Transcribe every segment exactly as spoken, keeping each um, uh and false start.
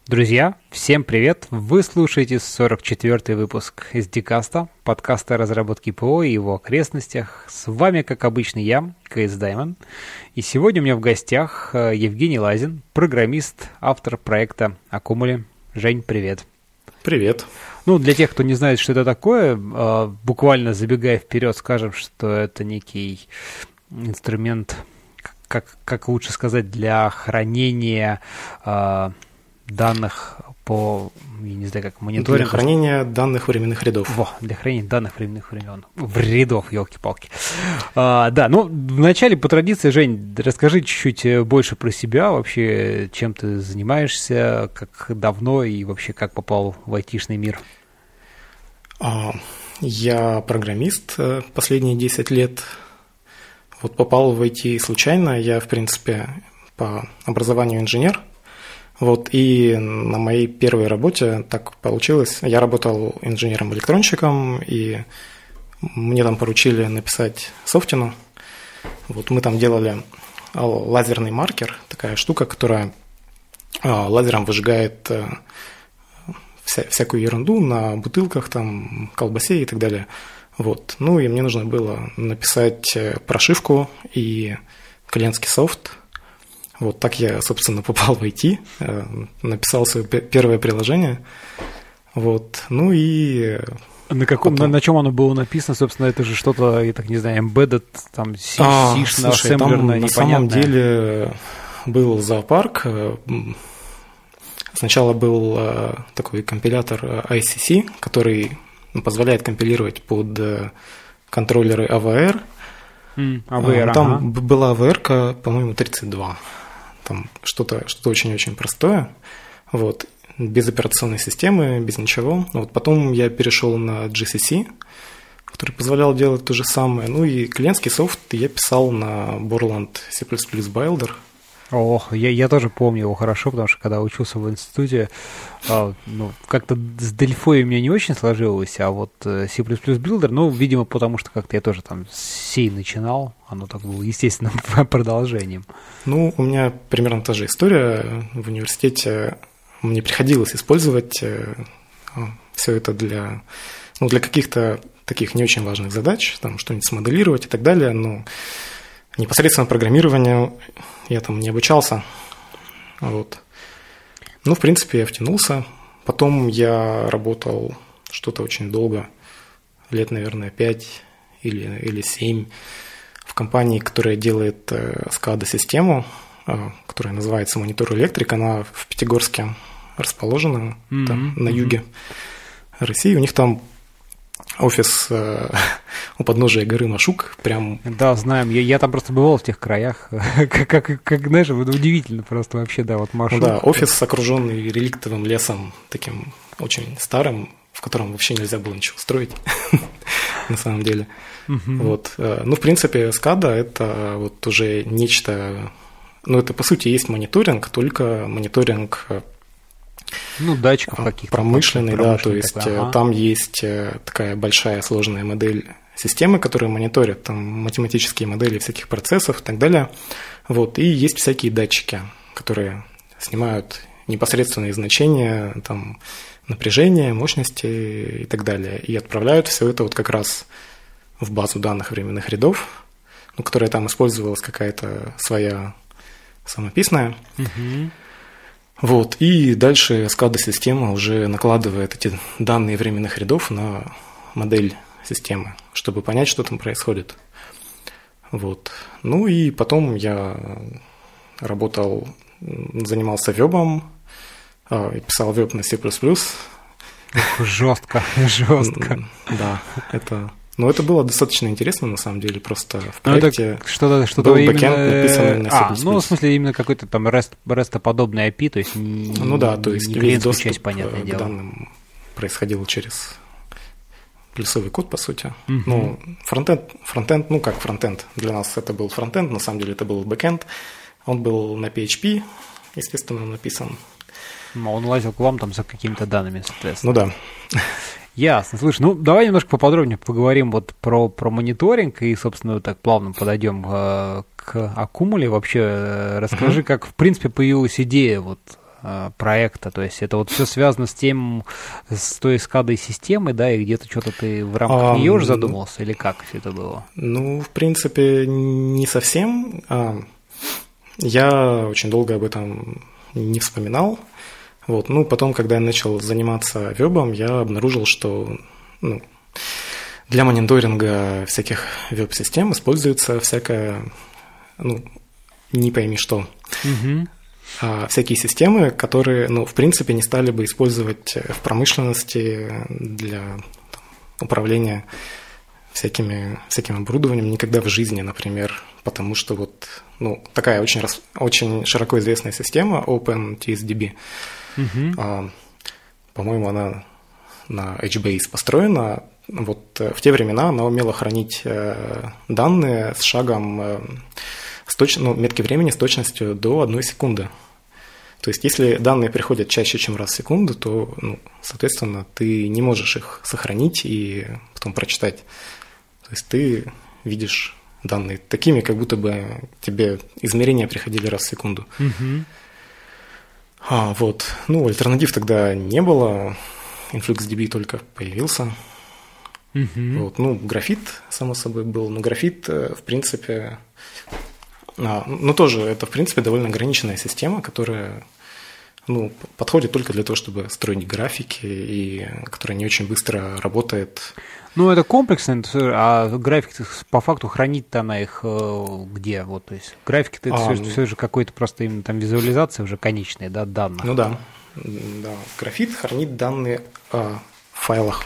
Друзья, всем привет! Вы слушаете сорок четвёртый выпуск эс ди-каста, подкаста о разработке ПО и его окрестностях. С вами, как обычно, я, КСДаймон. И сегодня у меня в гостях Евгений Лазин, программист, автор проекта Акумули. Жень, привет! Привет! Ну, для тех, кто не знает, что это такое, буквально забегая вперед, скажем, что это некий инструмент, как, как лучше сказать, для хранения данных по, я не знаю, как мониторинг. Для хранения данных временных рядов. Во, для хранения данных временных времен. В рядов, елки-палки. А, да, ну, вначале по традиции, Жень, расскажи чуть-чуть больше про себя, вообще, чем ты занимаешься, как давно и вообще как попал в айтишный мир. Я программист последние десять лет. Вот попал в ай ти случайно. Я, в принципе, по образованию инженер. Вот, и на моей первой работе так получилось. Я работал инженером-электронщиком, и мне там поручили написать софтину. Вот, мы там делали лазерный маркер, такая штука, которая лазером выжигает вся, всякую ерунду на бутылках, там, колбасе и так далее. Вот. Ну, и мне нужно было написать прошивку и клиентский софт. Вот так я, собственно, попал в ай ти, написал свое первое приложение. Вот. Ну и... На каком, потом... на, на чем оно было написано, собственно, это же что-то, я так не знаю, embedded, там, C-шно, ассемблерное, непонятное. На самом деле был зоопарк. Сначала был такой компилятор ай си си, который позволяет компилировать под контроллеры эй ви ар. Mm, эй ви ар, Там ага. была эй ви ар-ка, по-моему, тридцать два. Там что-то, что-то очень-очень простое, вот, без операционной системы, без ничего. Вот потом я перешел на джи си си, который позволял делать то же самое. Ну и клиентский софт я писал на Borland C++ Builder. Ох, я, я тоже помню его хорошо, потому что когда учился в институте, а, ну, как-то с Дельфой у меня не очень сложилось, а вот C++ Builder, ну, видимо, потому что как-то я тоже там с C начинал, оно так было естественным продолжением. Ну, у меня примерно та же история. В университете мне приходилось использовать все это для, ну, для каких-то таких не очень важных задач, там что-нибудь смоделировать и так далее, но непосредственно программированию я там не обучался. Вот. Ну, в принципе, я втянулся. Потом я работал что-то очень долго, лет, наверное, пять или, или семь, в компании, которая делает скада-систему, которая называется Монитор Электрик. Она в Пятигорске расположена, mm-hmm. там, на юге России. У них там офис э, у подножия горы Машук, прям... Да, знаем, я, я там просто бывал в тех краях, как, как, как, знаешь, удивительно просто вообще, да, вот Машук. Да, офис, окруженный реликтовым лесом, таким очень старым, в котором вообще нельзя было ничего строить, на самом деле. Вот. Ну, в принципе, скада – это вот уже нечто... Ну, это, по сути, есть мониторинг, только мониторинг... Ну, датчиков каких-то. Промышленный, да, то есть такой, ага. Там есть такая большая сложная модель системы, которая мониторит там математические модели всяких процессов и так далее. Вот, и есть всякие датчики, которые снимают непосредственные значения там, напряжения, мощности и так далее, и отправляют все это вот как раз в базу данных временных рядов, ну, которая там использовалась какая-то своя самописная. Угу. Вот, и дальше скада-система уже накладывает эти данные временных рядов на модель системы, чтобы понять, что там происходит. Вот. Ну и потом я работал, занимался вебом, писал веб на C++. Жестко, жестко. Да, это... Но это было достаточно интересно, на самом деле, просто в проекте что-то, что-то был именно... бэкэнд, написанный на C++. А, ну, в смысле, именно какой-то там REST, REST-подобный ай пи, то есть не, ну, да, то есть не весь доступ часть, понятное к дело. данным происходил через плюсовый код, по сути. Uh-huh. Ну, фронтенд, фронтенд, ну, как фронтенд. Для нас это был фронтенд, на самом деле это был бэкэнд. Он был на пи эйч пи, естественно, написан. Ну, он лазил к вам там за какими-то данными, соответственно. Ну, да. Ясно. Слушай, ну давай немножко поподробнее поговорим вот про, про мониторинг и, собственно, вот так плавно подойдем э, к Акумуле. Вообще, э, расскажи, uh-huh. как, в принципе, появилась идея вот проекта? То есть это вот все связано с тем, с той эскадой системы, да, и где-то что-то ты в рамках а, нее уже задумался, или как все это было? Ну, в принципе, не совсем. Я очень долго об этом не вспоминал. Вот. Ну, потом, когда я начал заниматься вебом, я обнаружил, что ну, для мониторинга всяких веб-систем используется всякая, ну, не пойми что, угу. а, всякие системы, которые, ну, в принципе, не стали бы использовать в промышленности для там, управления всякими, всяким оборудованием никогда в жизни, например, потому что вот, ну, такая очень, очень широко известная система OpenTSDB, угу. а, по-моему, она на эйч бейс построена. Вот в те времена она умела хранить данные с шагом, с точ... ну, метки времени с точностью до одной секунды. То есть, если данные приходят чаще, чем раз в секунду, то, ну, соответственно, ты не можешь их сохранить и потом прочитать. То есть, ты видишь данные такими, как будто бы тебе измерения приходили раз в секунду. Mm-hmm. А, вот. Ну, альтернатив тогда не было. InfluxDB только появился. Mm-hmm. Вот. Ну, графит, само собой, был. Но графит, в принципе... А, ну, тоже это, в принципе, довольно ограниченная система, которая, ну, подходит только для того, чтобы строить графики, и которая не очень быстро работает. Ну, это комплексно, а графики по факту хранить-то она их где? Вот, то есть графики-то это а, все, все же какой-то просто именно там визуализация уже конечная, да, данных. Ну да, да. Графит хранит данные а, в файлах.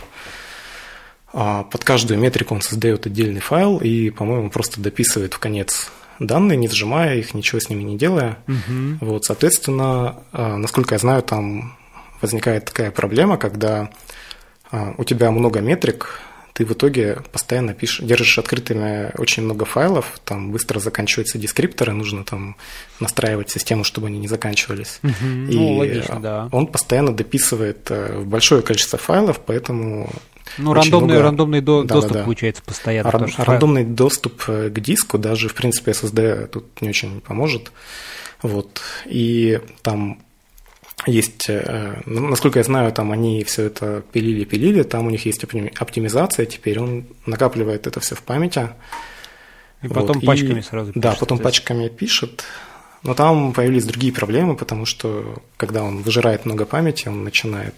А, под каждую метрику он создает отдельный файл и, по-моему, просто дописывает в конец данные, не сжимая их, ничего с ними не делая. Угу. Вот, соответственно, насколько я знаю, там возникает такая проблема, когда у тебя много метрик, ты в итоге постоянно пишешь, держишь открытыми очень много файлов, там быстро заканчиваются дескрипторы, нужно там настраивать систему, чтобы они не заканчивались. Угу. И ну, логично, да. Он постоянно дописывает в большое количество файлов, поэтому... Ну, рандомный, много... рандомный до... да, доступ да, да. получается постоянно. Ран... Рандомный файл... доступ к диску, даже, в принципе, эс эс ди тут не очень поможет. Вот. И там есть, насколько я знаю, там они все это пилили-пилили, там у них есть оптимизация теперь, он накапливает это все в памяти. И вот. потом пачками и... сразу пишет. Да, потом пачками пишет. Но там появились другие проблемы, потому что, когда он выжирает много памяти, он начинает...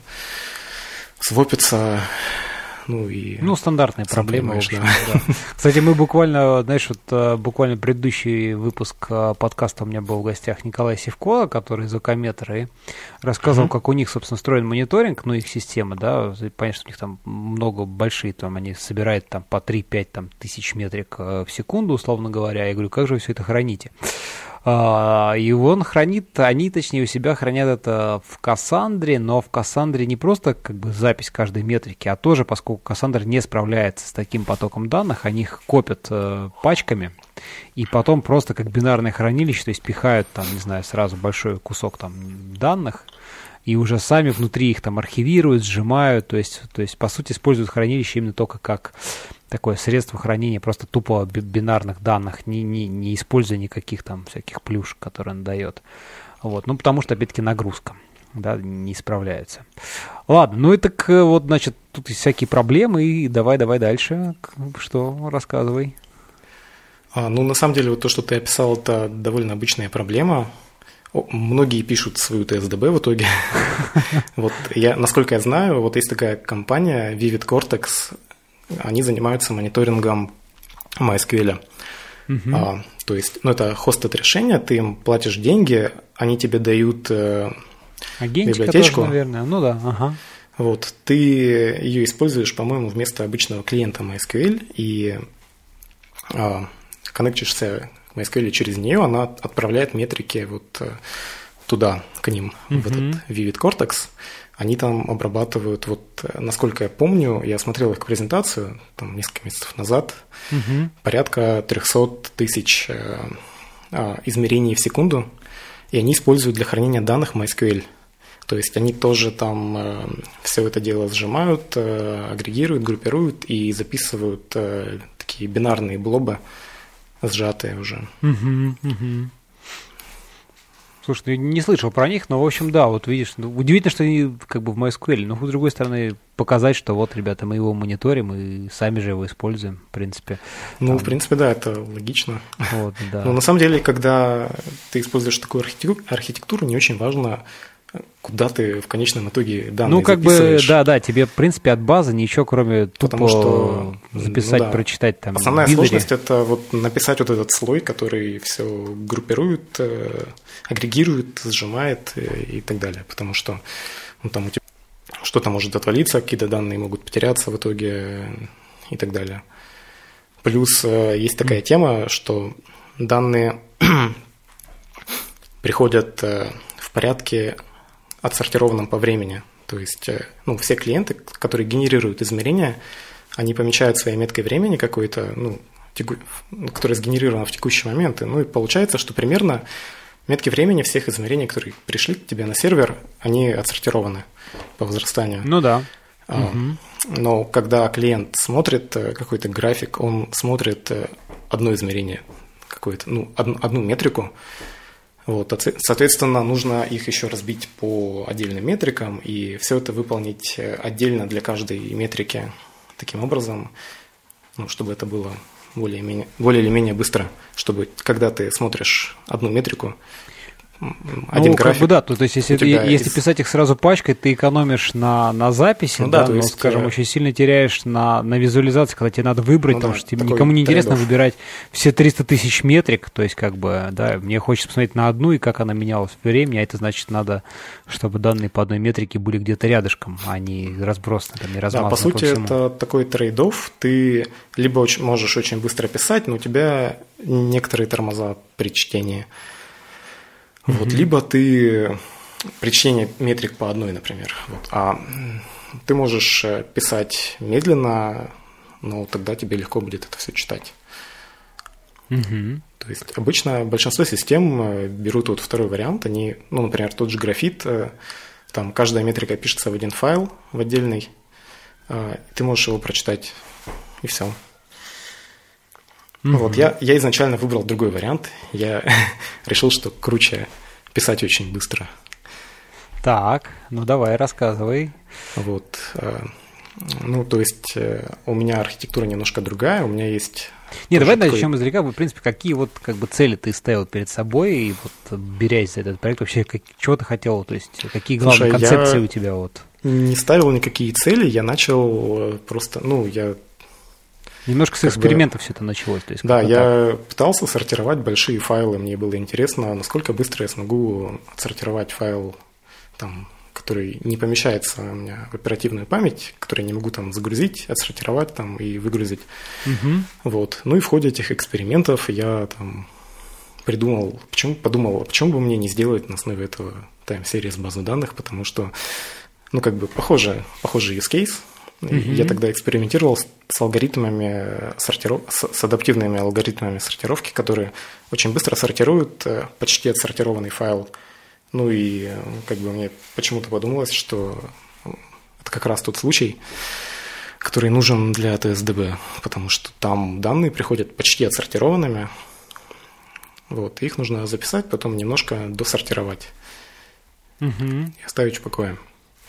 свопится, ну и... Ну, стандартные проблемы, в общем, да. Да. Кстати, мы буквально, знаешь, вот буквально предыдущий выпуск подкаста у меня был в гостях Николай Сивко, который из Окометра, и рассказывал, uh-huh. как у них, собственно, строен мониторинг, ну, их система, да, понятно, что у них там много большие, там, они собирают там по три-пять там, тысяч метрик в секунду, условно говоря. Я говорю, как же вы все это храните? И он хранит, они, точнее, у себя хранят это в Кассандре, но в Кассандре не просто как бы запись каждой метрики, а тоже, поскольку Кассандра не справляется с таким потоком данных, они их копят э, пачками и потом просто как бинарное хранилище, то есть пихают там, не знаю, сразу большой кусок там данных и уже сами внутри их там архивируют, сжимают, то есть, то есть по сути используют хранилище именно только как такое средство хранения просто тупо бинарных данных, не, не, не используя никаких там всяких плюшек, которые он дает. Вот. Ну, потому что, опять-таки, нагрузка, да, не справляется. Ладно, ну и так вот, значит, тут есть всякие проблемы, и давай-давай дальше. Что? Рассказывай. А, ну, на самом деле, вот то, что ты описал, это довольно обычная проблема. О, многие пишут свою ти эс ди би в итоге. Вот я, насколько я знаю, вот есть такая компания Vivid Cortex. Они занимаются мониторингом MySQL. Uh-huh. А, то есть, ну, это хостед решение, ты им платишь деньги, они тебе дают э, библиотечку. Тоже, наверное. Ну да, ага. Вот, ты ее используешь, по-моему, вместо обычного клиента MySQL, и э, коннектишься к MySQL через нее, она отправляет метрики вот туда, к ним, uh-huh. в этот Vivid Cortex. Они там обрабатывают, вот, насколько я помню, я смотрел их презентацию там несколько месяцев назад, угу. порядка триста тысяч э, э, измерений в секунду, и они используют для хранения данных MySQL. То есть они тоже там э, все это дело сжимают, э, агрегируют, группируют и записывают э, такие бинарные блобы, сжатые уже. Угу, угу. Слушай, ну, не слышал про них, но, в общем, да, вот видишь, ну, удивительно, что они как бы в MySQL, но, с другой стороны, показать, что вот, ребята, мы его мониторим и сами же его используем, в принципе. Ну, там... в принципе, да, это логично. Вот, да. Но на самом деле, когда ты используешь такую архитектуру, не очень важно, куда ты в конечном итоге данные Ну, как записываешь. бы, да, да, тебе, в принципе, от базы ничего, кроме тупо Потому что, записать, ну, да. прочитать там. Основная бинари. сложность – это вот написать вот этот слой, который все группирует, агрегирует, сжимает и так далее. Потому что ну, там у тебя что-то может отвалиться, какие-то данные могут потеряться в итоге и так далее. Плюс есть такая тема, что данные приходят в порядке отсортированном по времени. То есть ну, все клиенты, которые генерируют измерения, они помечают своей меткой времени какой-то, ну, теку... которая сгенерирована в текущий момент. Ну и получается, что примерно метки времени всех измерений, которые пришли к тебе на сервер, они отсортированы по возрастанию. Ну да. А, угу. Но когда клиент смотрит какой-то график, он смотрит одно измерение, какое-то, ну, одну, одну метрику. Вот, соответственно, нужно их еще разбить по отдельным метрикам и все это выполнить отдельно для каждой метрики таким образом, ну, чтобы это было более, более или менее быстро, чтобы когда ты смотришь одну метрику, один ну, график. Как бы да, то, то есть если, если из... писать их сразу пачкой, ты экономишь на, на записи, ну, да, да, то есть, но, скажем, э... очень сильно теряешь на, на визуализации, когда тебе надо выбрать, ну, потому да, что тебе никому не интересно выбирать все триста тысяч метрик, то есть как бы, да, мне хочется посмотреть на одну и как она менялась в времени, а это значит надо, чтобы данные по одной метрике были где-то рядышком, а не разбросаны, там, не размазаны. Да, по сути, по это такой трейд-офф, ты либо очень, можешь очень быстро писать, но у тебя некоторые тормоза при чтении. Вот, mm-hmm. Либо ты при чтении метрик по одной, например. Вот, а ты можешь писать медленно, но тогда тебе легко будет это все читать. Mm-hmm. То есть обычно большинство систем берут вот второй вариант. Они, ну, например, тот же графит, там каждая метрика пишется в один файл, в отдельный. Ты можешь его прочитать, и все. Mm-hmm. Вот, я, я изначально выбрал другой вариант. Я решил, что круче писать очень быстро. Так, ну давай, рассказывай. Вот. Ну, то есть у меня архитектура немножко другая, у меня есть... Не, давай такой... начнем издалека. В принципе, какие вот как бы цели ты ставил перед собой, и вот берясь за этот проект, вообще как, чего ты хотел, то есть какие главные Слушай, концепции у тебя? Вот? Не ставил никакие цели, я начал просто, ну, я... Немножко с экспериментов бы, все это началось. То есть да, я так. пытался сортировать большие файлы. Мне было интересно, насколько быстро я смогу отсортировать файл, там, который не помещается у меня в оперативную память, который я не могу там загрузить, отсортировать там, и выгрузить. Угу. Вот. Ну и в ходе этих экспериментов я там придумал, почему, подумал, почему бы мне не сделать на основе этого тайм-серии базу данных, потому что, ну, как бы похоже, похожий use case. Mm-hmm. Я тогда экспериментировал с, с алгоритмами сортиров... с, с адаптивными алгоритмами сортировки, которые очень быстро сортируют почти отсортированный файл. Ну и как бы мне почему-то подумалось, что это как раз тот случай, который нужен для ти эс ди би, потому что там данные приходят почти отсортированными. Вот, их нужно записать, потом немножко досортировать mm-hmm. и оставить в покое.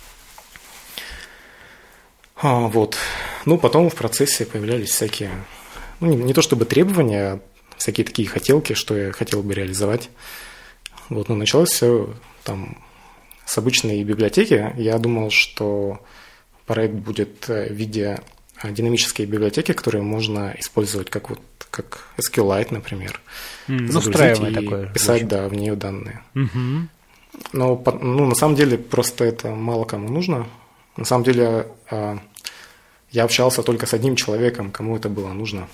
А, вот. Ну, потом в процессе появлялись всякие, ну, не, не то чтобы требования, а всякие такие хотелки, что я хотел бы реализовать. Вот, но началось все там с обычной библиотеки. Я думал, что проект будет в виде динамической библиотеки, которую можно использовать как вот как SQLite, например. Mm, загрузить и такое, писать, да, в нее данные. Mm-hmm. Но ну, на самом деле просто это мало кому нужно. На самом деле, я общался только с одним человеком, кому это было нужно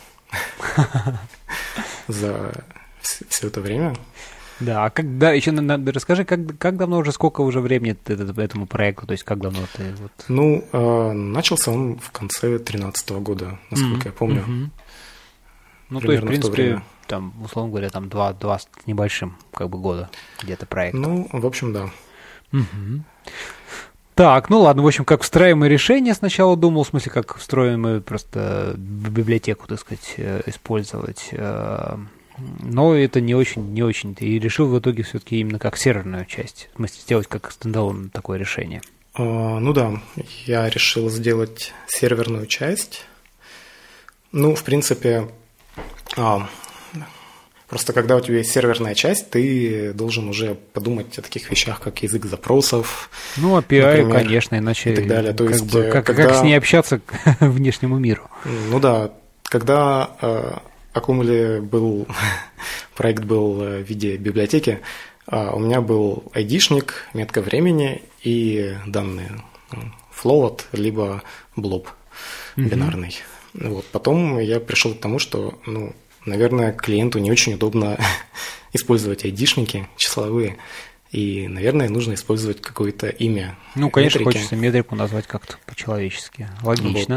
за все это время. Да, а когда еще надо, расскажи, как, как давно уже, сколько уже времени ты этому проекту, то есть как давно ты вот... Ну, начался он в конце две тысячи тринадцатого года, насколько mm-hmm. я помню. Mm-hmm. Ну, то есть, в принципе, там, условно говоря, там два, два с небольшим как бы года где-то проект. Ну, в общем, да. Mm-hmm. Так, ну ладно, в общем, как встраиваемое решение сначала думал, в смысле, как встроенную просто библиотеку, так сказать, использовать. Но это не очень, не очень. И решил в итоге все-таки именно как серверную часть. В смысле, сделать как стендалон такое решение. А, ну да, я решил сделать серверную часть. Ну, в принципе, а, просто когда у тебя есть серверная часть, ты должен уже подумать о таких вещах, как язык запросов. Ну, эй пи ай, например, конечно, иначе и так далее. То как, есть, бы, как, когда... как с ней общаться к внешнему миру. Ну да, когда э, Акумуле был, проект был в виде библиотеки, э, у меня был айдишник, метка времени и данные. Float, либо blob mm-hmm. бинарный. Вот. Потом я пришел к тому, что, ну, наверное, клиенту не очень удобно использовать айдишники числовые, и, наверное, нужно использовать какое-то имя. Ну, конечно, метрики. Хочется метрику назвать как-то по-человечески. Логично.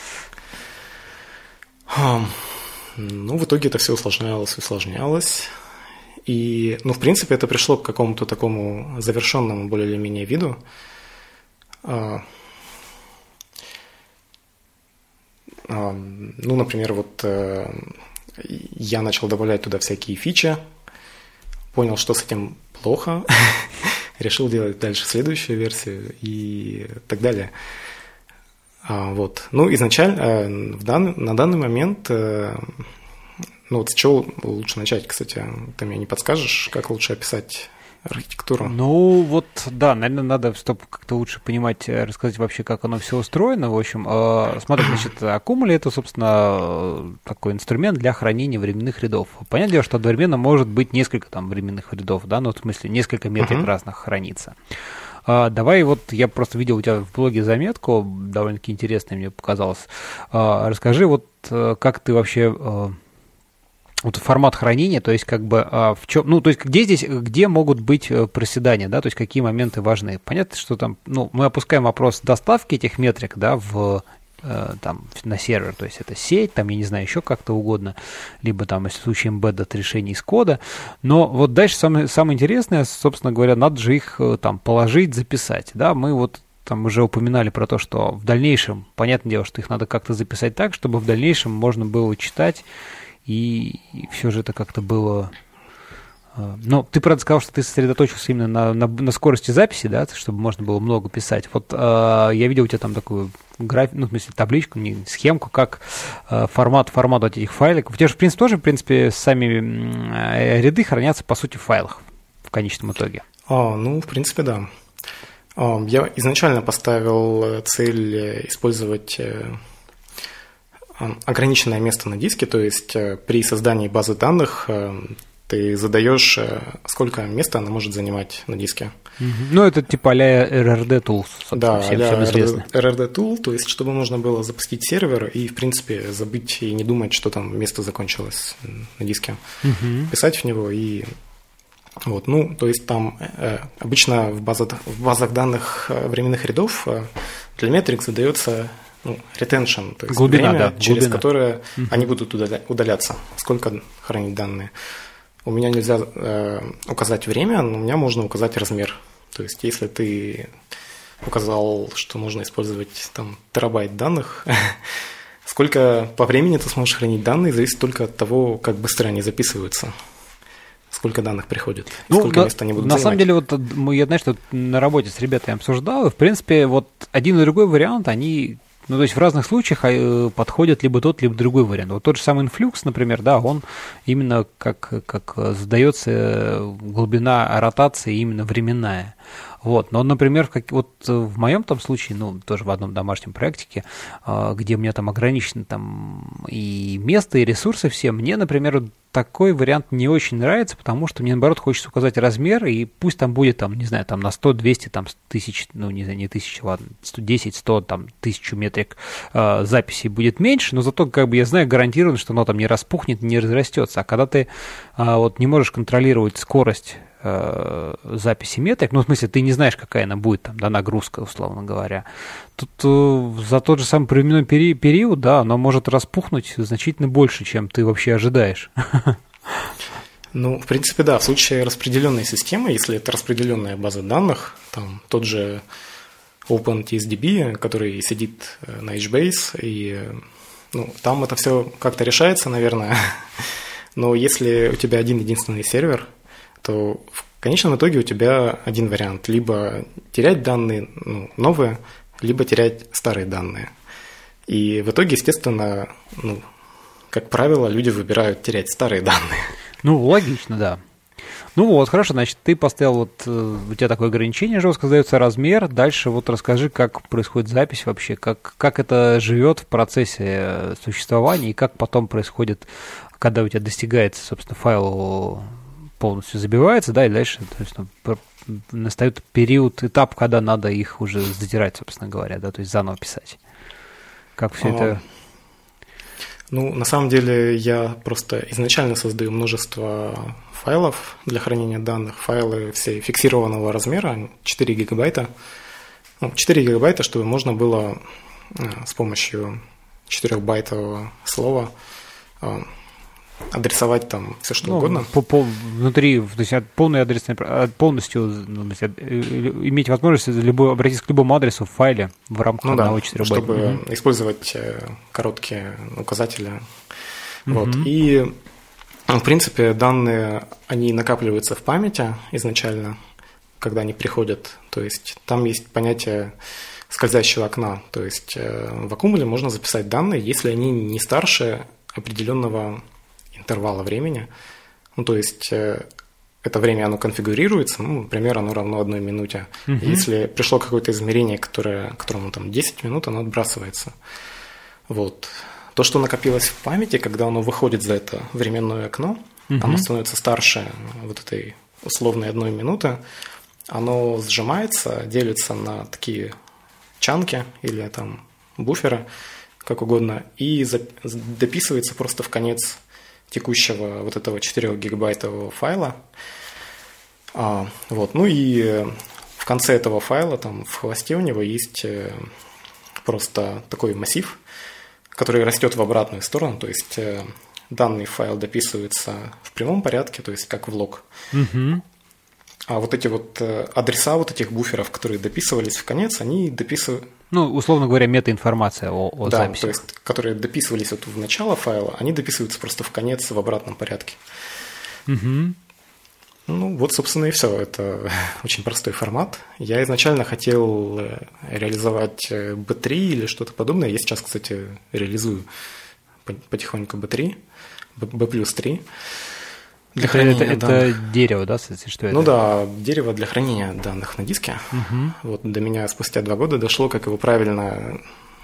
Вот. Ну, в итоге это все усложнялось, усложнялось. И, ну, в принципе, это пришло к какому-то такому завершенному более или менее виду. Ну, например, вот я начал добавлять туда всякие фичи, понял, что с этим плохо, решил делать дальше следующую версию и так далее. Вот. Ну, изначально, в дан, на данный момент, ну, вот с чего лучше начать, кстати, ты мне не подскажешь, как лучше описать архитектуру? Ну, вот, да, наверное, надо, чтобы как-то лучше понимать, рассказать вообще, как оно все устроено. В общем, э, смотри, значит, Акумуля — это, собственно, такой инструмент для хранения временных рядов. Понятное дело, что одновременно может быть несколько там временных рядов, да, ну, в смысле, несколько метрик uh-huh. разных хранится. А, давай, вот я просто видел у тебя в блоге заметку, довольно-таки интересная мне показалась. А, расскажи, вот как ты вообще... Вот формат хранения, то есть как бы а, в чем, ну то есть где здесь, где могут быть проседания, да, то есть какие моменты важны. Понятно, что там, ну мы опускаем вопрос доставки этих метрик, да, в э, там на сервер, то есть это сеть, там я не знаю еще как-то угодно, либо там если в случае embedded решений из кода, но вот дальше самое самое интересное, собственно говоря, надо же их там положить, записать, да, мы вот там уже упоминали про то, что в дальнейшем, понятное дело, что их надо как-то записать так, чтобы в дальнейшем можно было читать. И, и все же это как-то было... Ну, ты, правда, сказал, что ты сосредоточился именно на, на, на скорости записи, да, чтобы можно было много писать. Вот э, я видел у тебя там такую графику, ну, в смысле, табличку, не, схемку, как э, формат, формат вот этих файликов. У тебя же, в принципе, тоже, в принципе, сами э, ряды хранятся, по сути, в файлах в конечном итоге. А, ну, в принципе, да. А, я изначально поставил цель использовать... ограниченное место на диске, то есть при создании базы данных ты задаешь, сколько места она может занимать на диске. Mm-hmm. Ну, это типа а-ля эр эр ди-tool, да, всем, всем известно. эр эр ди-tool, то есть чтобы можно было запустить сервер и, в принципе, забыть и не думать, что там место закончилось на диске. Mm-hmm. Писать в него и... Вот, ну, то есть там э, обычно в базах, в базах данных временных рядов э, для метрик задается... Ну, retention, то есть глубина, время, да, через глубина. которое uh-huh. они будут удаля- удаляться, сколько хранить данные. У меня нельзя э, указать время, но у меня можно указать размер. То есть если ты указал, что нужно использовать там терабайт данных, сколько по времени ты сможешь хранить данные, зависит только от того, как быстро они записываются. Сколько данных приходит, ну, сколько на, места они будут на занимать. самом деле, вот я, знаешь, что на работе с ребятами обсуждал, и, в принципе, вот один и другой вариант, они, ну, то есть в разных случаях подходят либо тот, либо другой вариант. Вот тот же самый Influx, например, да, он именно как, как задается глубина ротации именно временная. Вот, но, например, как, вот в моем там случае, ну, тоже в одном домашнем проектике, где у меня там ограничено там и место, и ресурсы все, мне, например, такой вариант не очень нравится, потому что мне, наоборот, хочется указать размер, и пусть там будет, там, не знаю, там на сто, двести, там, тысяч, ну, не знаю, не тысячи, ладно, сто десять, сто, там, тысячу метрик э, записей будет меньше, но зато, как бы, я знаю гарантированно, что оно там не распухнет, не разрастется. А когда ты э, вот не можешь контролировать скорость записи метрик, ну, в смысле, ты не знаешь, какая она будет, там, да, нагрузка, условно говоря. Тут э, за тот же самый временной пери- период, да, оно может распухнуть значительно больше, чем ты вообще ожидаешь. Ну, в принципе, да, в случае распределенной системы, если это распределенная база данных, там тот же OpenTSDB, который сидит на H-Base, и ну, там это все как-то решается, наверное. Но если у тебя один единственный сервер, то в конечном итоге у тебя один вариант. Либо терять данные ну, новые, либо терять старые данные. И в итоге, естественно, ну, как правило, люди выбирают терять старые данные. Ну, логично, да. Ну вот, хорошо, значит, ты поставил, вот у тебя такое ограничение, жестко сдается размер. Дальше вот расскажи, как происходит запись вообще, как, как это живет в процессе существования и как потом происходит, когда у тебя достигается, собственно, файл полностью забивается, да, и дальше, то есть, ну, настает период, этап, когда надо их уже затирать, собственно говоря, да, то есть заново писать. Как все а, это... Ну, на самом деле, я просто изначально создаю множество файлов для хранения данных. Файлы все фиксированного размера, четыре гигабайта. Ну, четыре гигабайта, чтобы можно было с помощью четырехбайтового слова адресовать там все, что ну, угодно. По, по, внутри, то есть полный адрес, полностью ну, иметь возможность любой, обратиться к любому адресу в файле в рамках ну, одного да, четырёх байта. Чтобы угу. использовать короткие указатели. Угу. Вот. И, в принципе, данные, они накапливаются в памяти изначально, когда они приходят. То есть там есть понятие скользящего окна. То есть в аккумуле можно записать данные, если они не старше определенного интервала времени. Ну, то есть э, это время оно конфигурируется, ну, например, оно равно одной минуте. Uh-huh. Если пришло какое-то измерение, которое, которому там десять минут, оно отбрасывается. Вот. То, что накопилось в памяти, когда оно выходит за это временное окно, uh-huh. оно становится старше вот этой условной одной минуты, оно сжимается, делится на такие чанки или там буферы, как угодно, и дописывается просто в конец текущего вот этого четырехгигабайтового файла. А, вот. Ну и в конце этого файла, там в хвосте у него есть просто такой массив, который растет в обратную сторону, то есть данный файл дописывается в прямом порядке, то есть как в лог. Угу. А вот эти вот адреса вот этих буферов, которые дописывались в конец, они дописывают... Ну, условно говоря, метаинформация о, о да, записи. То есть, которые дописывались вот в начало файла, они дописываются просто в конец в обратном порядке. Угу. Ну, вот, собственно, и все. Это очень простой формат. Я изначально хотел реализовать би три или что-то подобное. Я сейчас, кстати, реализую потихоньку би три, би плюс три. Для это, хранения это, это дерево, да, кстати, что это? Ну да, дерево для хранения данных на диске. Угу. Вот до меня спустя два года дошло, как его правильно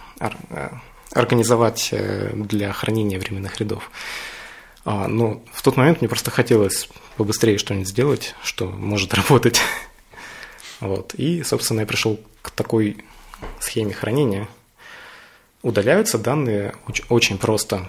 организовать для хранения временных рядов. А, ну, в тот момент мне просто хотелось побыстрее что-нибудь сделать, что может работать. Вот. И, собственно, я пришел к такой схеме хранения. Удаляются данные очень просто.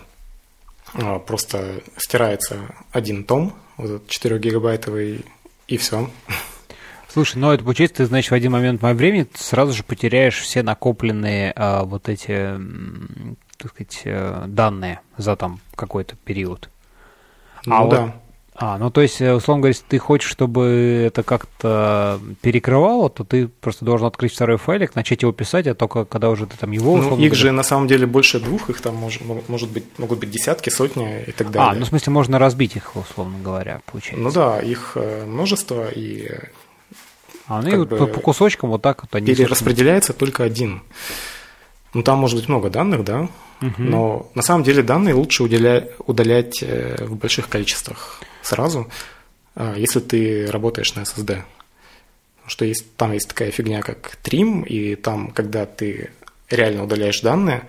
Просто стирается один том, вот этот четырехгигабайтовый, и все. Слушай, ну это получается, ты, значит, в один момент времени сразу же потеряешь все накопленные а, вот эти, так сказать, данные за там какой-то период. Ну а да. Вот, а, ну то есть, условно говоря, если ты хочешь, чтобы это как-то перекрывало, то ты просто должен открыть второй файлик, начать его писать, а только когда уже ты там его... Ну, их говоря... же на самом деле больше двух, их там может, может быть, могут быть десятки, сотни и так далее. А, ну в смысле можно разбить их, условно говоря, получается. Ну да, их множество, и... А, ну и вот по, по кусочкам вот так вот они... Перераспределяется собственно... только один. Ну там может быть много данных, да, угу. Но на самом деле данные лучше уделя... удалять в больших количествах сразу, если ты работаешь на эс эс ди. Потому что есть, там есть такая фигня, как трим, и там, когда ты реально удаляешь данные,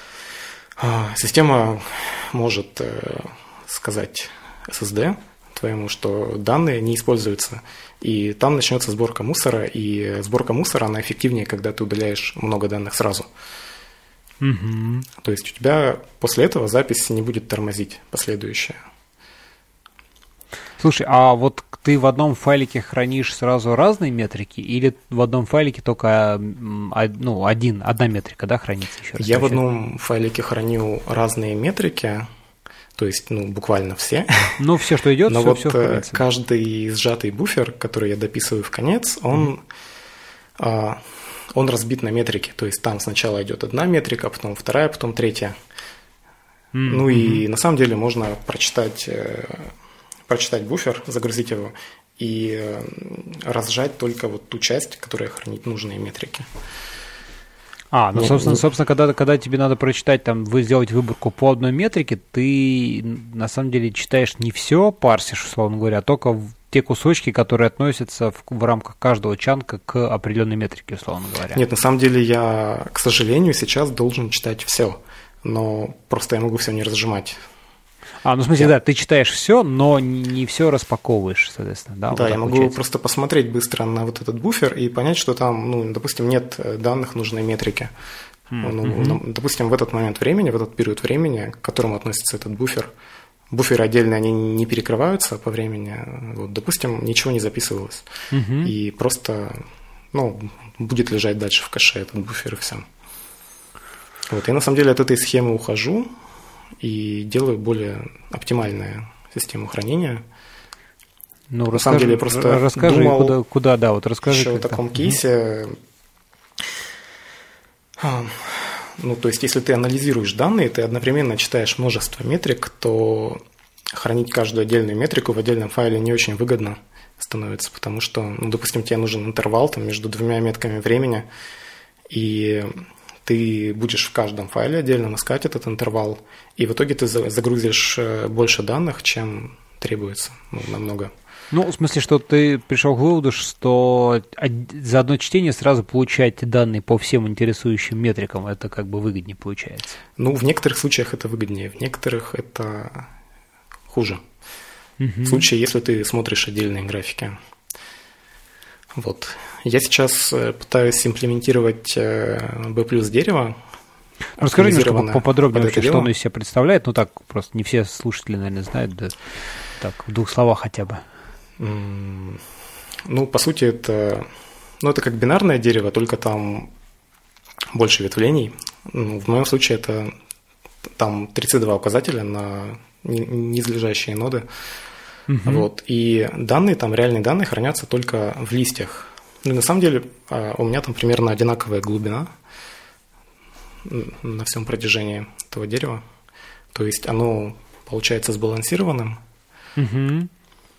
система может сказать эс эс ди твоему, что данные не используются. И там начнется сборка мусора, и сборка мусора, она эффективнее, когда ты удаляешь много данных сразу. Угу. То есть у тебя после этого запись не будет тормозить последующая. Слушай, а вот ты в одном файлике хранишь сразу разные метрики, или в одном файлике только ну, один, одна метрика, да, хранится? Еще раз Я в одном файлике храню разные метрики, то есть, ну, буквально все. Ну, все, что идет, но все, вот все хранится. Каждый сжатый буфер, который я дописываю в конец, он, mm-hmm. он разбит на метрики. То есть там сначала идет одна метрика, потом вторая, потом третья. Ну и на самом деле можно прочитать, прочитать буфер, загрузить его и разжать только вот ту часть, которая хранит нужные метрики. А, ну, собственно, собственно когда, когда тебе надо прочитать, там, вы сделать выборку по одной метрике, ты на самом деле читаешь не все, парсишь, условно говоря, а только те кусочки, которые относятся в, в рамках каждого чанка к определенной метрике, условно говоря. Нет, на самом деле я, к сожалению, сейчас должен читать все, но просто я могу все не разжимать. А, ну в смысле, да, ты читаешь все, но не все распаковываешь, соответственно. Да, да, вот я могу получается. Просто посмотреть быстро на вот этот буфер и понять, что там, ну, допустим, нет данных нужной метрики. Mm-hmm. Ну, допустим, в этот момент времени, в этот период времени, к которому относится этот буфер, буферы отдельно, они не перекрываются по времени. Вот, допустим, ничего не записывалось. Mm-hmm. И просто, ну, будет лежать дальше в кэше этот буфер и все. Вот, я на самом деле от этой схемы ухожу и делаю более оптимальную систему хранения. Ну, на расскажи, самом деле, я просто расскажи, думал куда, куда, да, вот расскажи. еще о таком кейсе. Mm-hmm. Ну, то есть, если ты анализируешь данные, ты одновременно читаешь множество метрик, то хранить каждую отдельную метрику в отдельном файле не очень выгодно становится, потому что, ну, допустим, тебе нужен интервал там, между двумя метками времени, и ты будешь в каждом файле отдельно искать этот интервал, и в итоге ты загрузишь больше данных, чем требуется, ну, намного. Ну, в смысле, что ты пришел к выводу, что за одно чтение сразу получать данные по всем интересующим метрикам, это как бы выгоднее получается? Ну, в некоторых случаях это выгоднее, в некоторых это хуже. Угу. В случае, если ты смотришь отдельные графики. Вот. Я сейчас пытаюсь имплементировать B плюс дерево. Расскажи немножко поподробнее вообще, что оно из себя представляет. Ну так, просто не все слушатели, наверное, знают. Да. Так, в двух словах хотя бы. Ну, по сути, это, ну, это как бинарное дерево, только там больше ветвлений. Ну, в моем случае это там тридцать два указателя на низлежащие ноды. Uh-huh. Вот. И данные, там реальные данные хранятся только в листьях. Ну, на самом деле у меня там примерно одинаковая глубина на всем протяжении этого дерева. То есть оно получается сбалансированным. Uh-huh.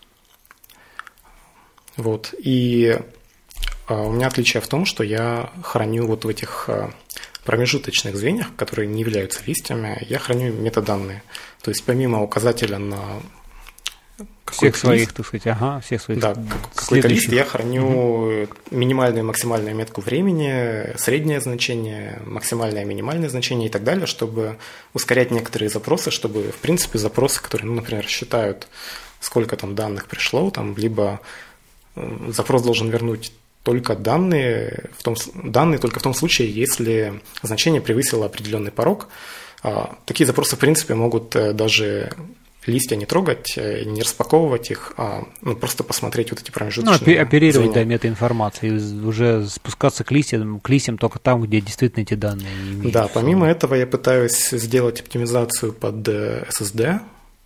Вот. И у меня отличие в том, что я храню вот в этих промежуточных звеньях, которые не являются листьями, я храню метаданные. То есть помимо указателя на всех своих, лист, так сказать, ага, всех своих. Да, какой-то лист я храню угу. минимальную и максимальную метку времени, среднее значение, максимальное и минимальное значение и так далее, чтобы ускорять некоторые запросы, чтобы, в принципе, запросы, которые, ну, например, считают, сколько там данных пришло, там, либо запрос должен вернуть только данные, в том, данные только в том случае, если значение превысило определенный порог. Такие запросы, в принципе, могут даже листья не трогать, не распаковывать их, а ну, просто посмотреть вот эти промежуточные ну, оперировать, да, метаинформацией, уже спускаться к листьям, к листьям только там, где действительно эти данные имеются. Да, помимо этого я пытаюсь сделать оптимизацию под эс эс ди.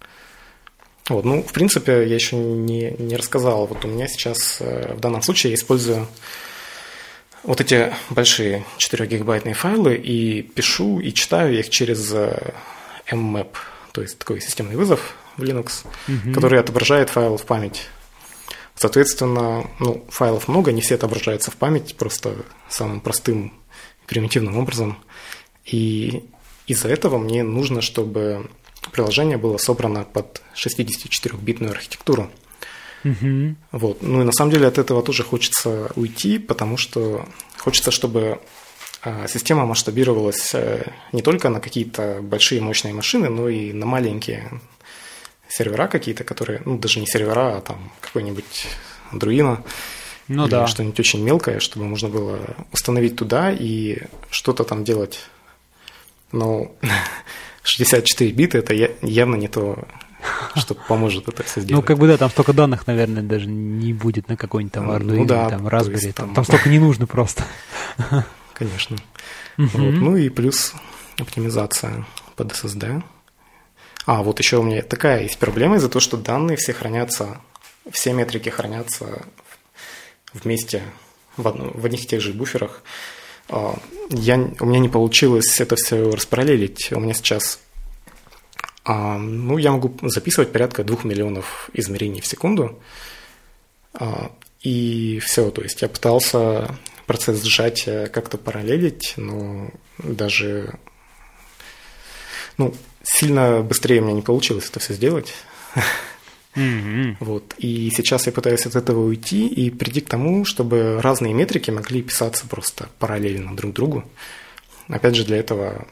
Вот, ну, в принципе, я еще не, не рассказал. Вот у меня сейчас в данном случае я использую вот эти большие четырехгигабайтные файлы и пишу и читаю их через mmap, то есть такой системный вызов в Linux, mm-hmm. который отображает файл в память. Соответственно, ну, файлов много, не все отображаются в память, просто самым простым, примитивным образом. И из-за этого мне нужно, чтобы приложение было собрано под шестидесятичетырёхбитную архитектуру. Mm-hmm. Вот. Ну и на самом деле от этого тоже хочется уйти, потому что хочется, чтобы система масштабировалась не только на какие-то большие мощные машины, но и на маленькие сервера какие-то, которые, ну даже не сервера, а там какой-нибудь Arduino, ну, или да. что-нибудь очень мелкое, чтобы можно было установить туда и что-то там делать. Но шестьдесят четыре бита – это явно не то, что поможет это все сделать. Ну, как бы да, там столько данных, наверное, даже не будет на какой-нибудь там Arduino, ну, да, там Raspberry, там, там столько не нужно просто. Конечно. Uh-huh. Вот. Ну и плюс оптимизация под эс эс ди. А, вот еще у меня такая есть проблема из-за того, что данные все хранятся, все метрики хранятся вместе в, одно, в одних и тех же буферах. Я, у меня не получилось это все распараллелить. У меня сейчас А, ну, я могу записывать порядка двух миллионов измерений в секунду. А, и все, то есть я пытался процесс сжатия как-то параллелить, но даже ну, сильно быстрее у меня не получилось это все сделать. Mm-hmm. Вот. И сейчас я пытаюсь от этого уйти и прийти к тому, чтобы разные метрики могли писаться просто параллельно друг другу. Опять же, для этого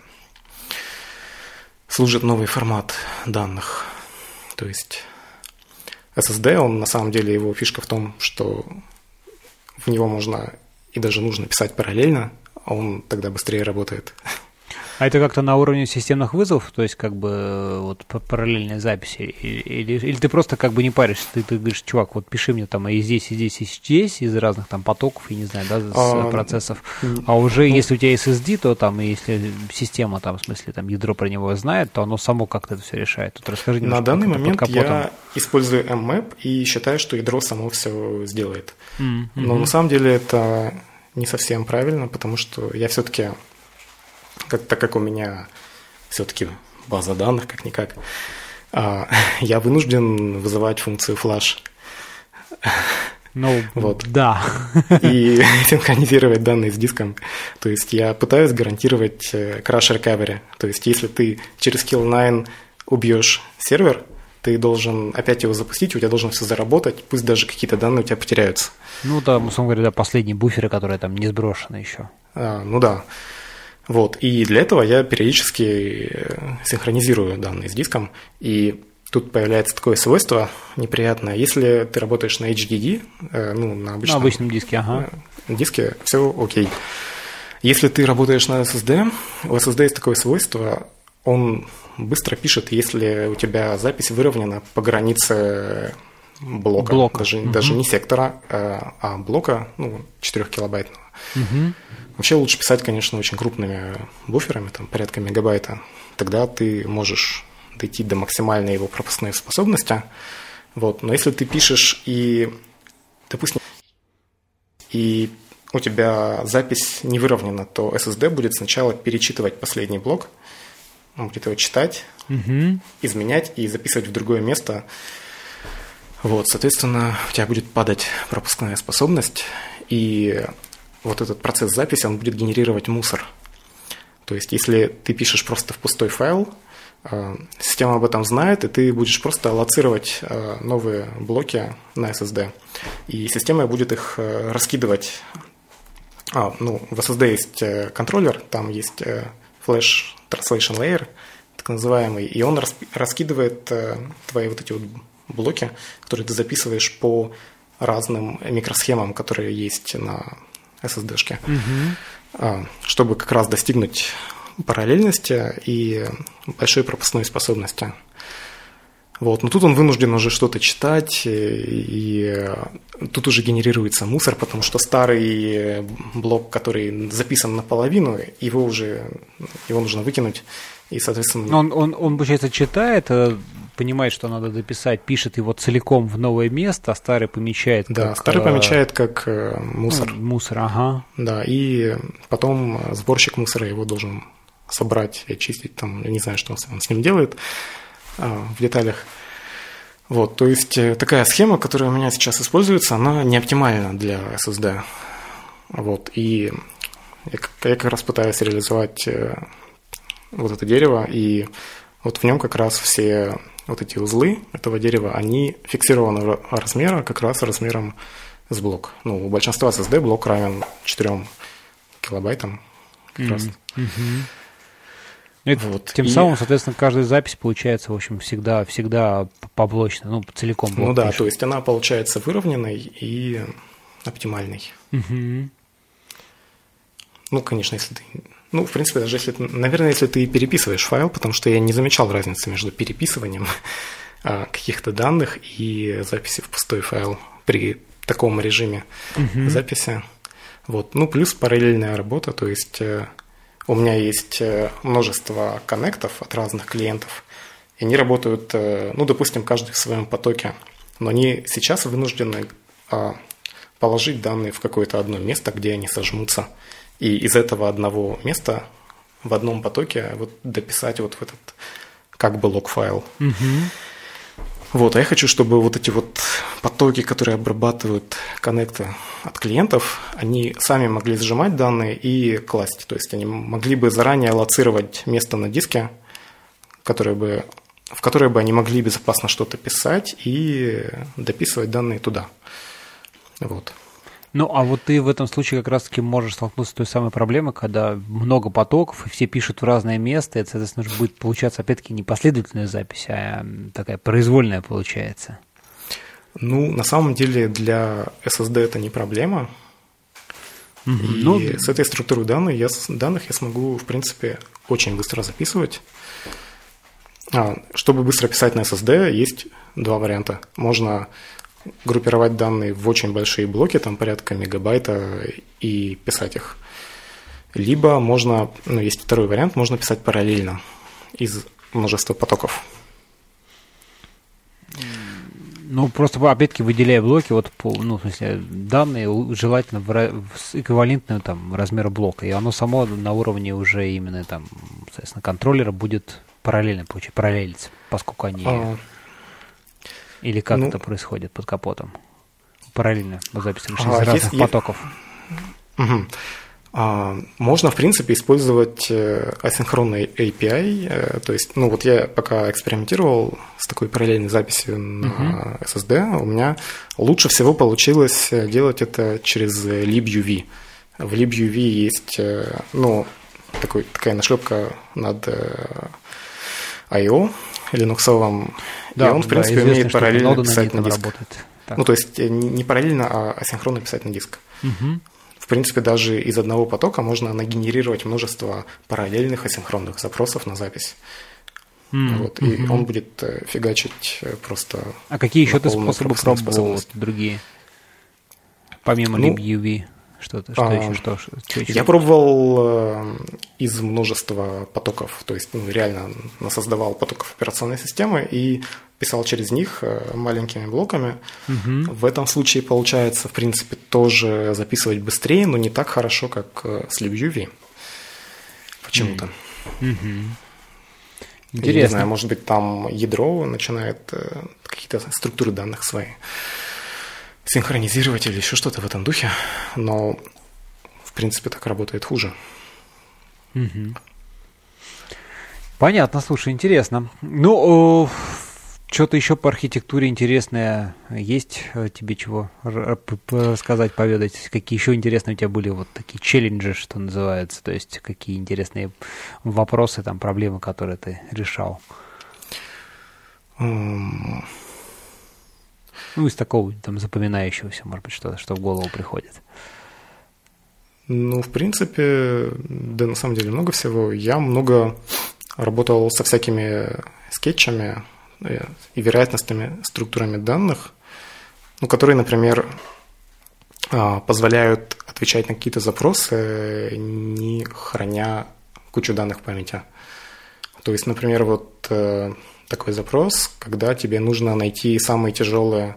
служит новый формат данных. То есть эс эс ди, он на самом деле, его фишка в том, что в него можно и даже нужно писать параллельно, а он тогда быстрее работает. А это как-то на уровне системных вызовов, то есть как бы вот параллельные записи, или, или ты просто как бы не паришься, ты, ты говоришь, чувак, вот пиши мне там и здесь, и здесь, и здесь, из разных там потоков, я не знаю, да, с а, процессов, а уже ну, если у тебя эс эс ди, то там, если система там, в смысле, там ядро про него знает, то оно само как-то это все решает. Тут расскажи немножко. На данный момент я использую эм-мэп и считаю, что ядро само все сделает. Mm-hmm. Но на самом деле это не совсем правильно, потому что я все-таки... Как, так как у меня все-таки база данных, как-никак, а, я вынужден вызывать функцию flash. Ну, вот. Да. И синхронизировать данные с диском. То есть я пытаюсь гарантировать crash recovery. То есть если ты через килл найн убьешь сервер, ты должен опять его запустить, у тебя должно все заработать, пусть даже какие-то данные у тебя потеряются. Ну да, условно говоря, да, последние буферы, которые там не сброшены еще. А, ну да. Вот, и для этого я периодически синхронизирую данные с диском, и тут появляется такое свойство неприятное. Если ты работаешь на эйч ди ди, ну, на обычном, на обычном диске, ага. диске, все окей. Если ты работаешь на эс эс ди, у эс эс ди есть такое свойство, он быстро пишет, если у тебя запись выровнена по границе блока, блока. Даже, угу. даже не сектора, а блока, ну, четырехкилобайтного. Угу. Вообще лучше писать, конечно, очень крупными буферами, там порядка мегабайта. Тогда ты можешь дойти до максимальной его пропускной способности. Вот. Но если ты пишешь и, допустим, и у тебя запись не выровнена, то эс эс ди будет сначала перечитывать последний блок, он будет его читать, угу. изменять и записывать в другое место. Вот, соответственно, у тебя будет падать пропускная способность, и вот этот процесс записи, он будет генерировать мусор. То есть, если ты пишешь просто в пустой файл, система об этом знает, и ты будешь просто аллоцировать новые блоки на эс эс ди. И система будет их раскидывать. А, ну, в эс эс ди есть контроллер, там есть Flash Translation Layer, так называемый, и он раскидывает твои вот эти вот блоки, которые ты записываешь по разным микросхемам, которые есть на эс эс ди-шке, угу. чтобы как раз достигнуть параллельности и большой пропускной способности. Вот. Но тут он вынужден уже что-то читать, и тут уже генерируется мусор, потому что старый блок, который записан наполовину, его уже его нужно выкинуть. И, соответственно... Он, он, он, получается, читает, понимает, что надо дописать, пишет его целиком в новое место, а старый помечает как... Да, старый помечает как мусор. Ну, мусор, ага. Да, и потом сборщик мусора его должен собрать и очистить, там, я не знаю, что он с ним делает в деталях. Вот, то есть такая схема, которая у меня сейчас используется, она не оптимальна для эс эс ди. Вот, и я, я как раз пытаюсь реализовать вот это дерево, и вот в нем как раз все вот эти узлы этого дерева, они фиксированного размера, как раз размером с блок. Ну, у большинства эс эс ди блок равен четырем килобайтам как mm-hmm. раз. Mm-hmm. Это, вот. Тем и... самым, соответственно, каждая запись получается, в общем, всегда, всегда поблочно, ну, целиком блок. Ну да, пишет. То есть она получается выровненной и оптимальной. Mm-hmm. Ну, конечно, если ты... Ну, в принципе, даже если... Наверное, если ты переписываешь файл, потому что я не замечал разницы между переписыванием каких-то данных и записи в пустой файл при таком режиме uh-huh. записи. Вот. Ну, плюс параллельная работа, то есть у меня есть множество коннектов от разных клиентов, и они работают, ну, допустим, каждый в своем потоке, но они сейчас вынуждены положить данные в какое-то одно место, где они сожмутся. И из этого одного места в одном потоке вот дописать вот в этот как бы лог-файл. Угу. Вот, а я хочу, чтобы вот эти вот потоки, которые обрабатывают коннекты от клиентов, они сами могли сжимать данные и класть. То есть они могли бы заранее аллоцировать место на диске, которое бы, в которое бы они могли безопасно что-то писать и дописывать данные туда. Вот. Ну, а вот ты в этом случае как раз-таки можешь столкнуться с той самой проблемой, когда много потоков, и все пишут в разное место, и, соответственно, будет получаться, опять-таки, не последовательная запись, а такая произвольная получается. Ну, на самом деле для эс эс ди это не проблема. Угу. И ну, с этой структурой данных я, данных я смогу, в принципе, очень быстро записывать. А, чтобы быстро писать на эс эс ди, есть два варианта. Можно группировать данные в очень большие блоки, там порядка мегабайта, и писать их. Либо можно, ну, есть второй вариант, можно писать параллельно из множества потоков. Ну, просто, опять-таки, выделяя блоки, вот, по, ну, в смысле, данные желательно в, в эквивалентную, там, размеру блока, и оно само на уровне уже именно, там, соответственно, контроллера будет параллельно получить, параллелиться, поскольку они... А... Или как ну, это происходит под капотом? Параллельно запись а, из разных есть, потоков. Угу. А, можно, в принципе, использовать асинхронный эй пи ай. То есть, ну вот я пока экспериментировал с такой параллельной записью на uh-huh. эс эс ди, у меня лучше всего получилось делать это через libuv. В libuv есть, ну, такой, такая нашлепка над ай о, линуксовым, да, и он, в принципе, да, умеет параллельно писать на диск. Ну, то есть не параллельно, а асинхронно писать на диск. Угу. В принципе, даже из одного потока можно нагенерировать множество параллельных асинхронных запросов на запись. Mm-hmm. Вот, и mm-hmm. он будет фигачить просто... А какие еще ты способы пробовал другие? Помимо ну, libuv? Что-то, что а, еще? Что, что, что еще? Я пробовал э, из множества потоков, то есть ну, реально насоздавал потоков операционной системы и писал через них э, маленькими блоками. Угу. В этом случае получается, в принципе, тоже записывать быстрее, но не так хорошо, как э, с libuv. Почему-то. Угу. Интересно. Я не знаю, может быть, там ядро начинает э, какие-то структуры данных свои синхронизировать или еще что-то в этом духе, но в принципе так работает хуже. Угу. Понятно, слушай, интересно. Ну, что-то еще по архитектуре интересное есть тебе чего рассказать, поведать? Какие еще интересные у тебя были вот такие челленджи, что называется, то есть какие интересные вопросы, там, проблемы, которые ты решал? Um... Ну, из такого там запоминающегося, может быть, что-то, что в голову приходит. Ну, в принципе, да, на самом деле много всего. Я много работал со всякими скетчами и вероятностными структурами данных, ну, которые, например, позволяют отвечать на какие-то запросы, не храня кучу данных в памяти. То есть, например, вот... такой запрос, когда тебе нужно найти самые тяжелые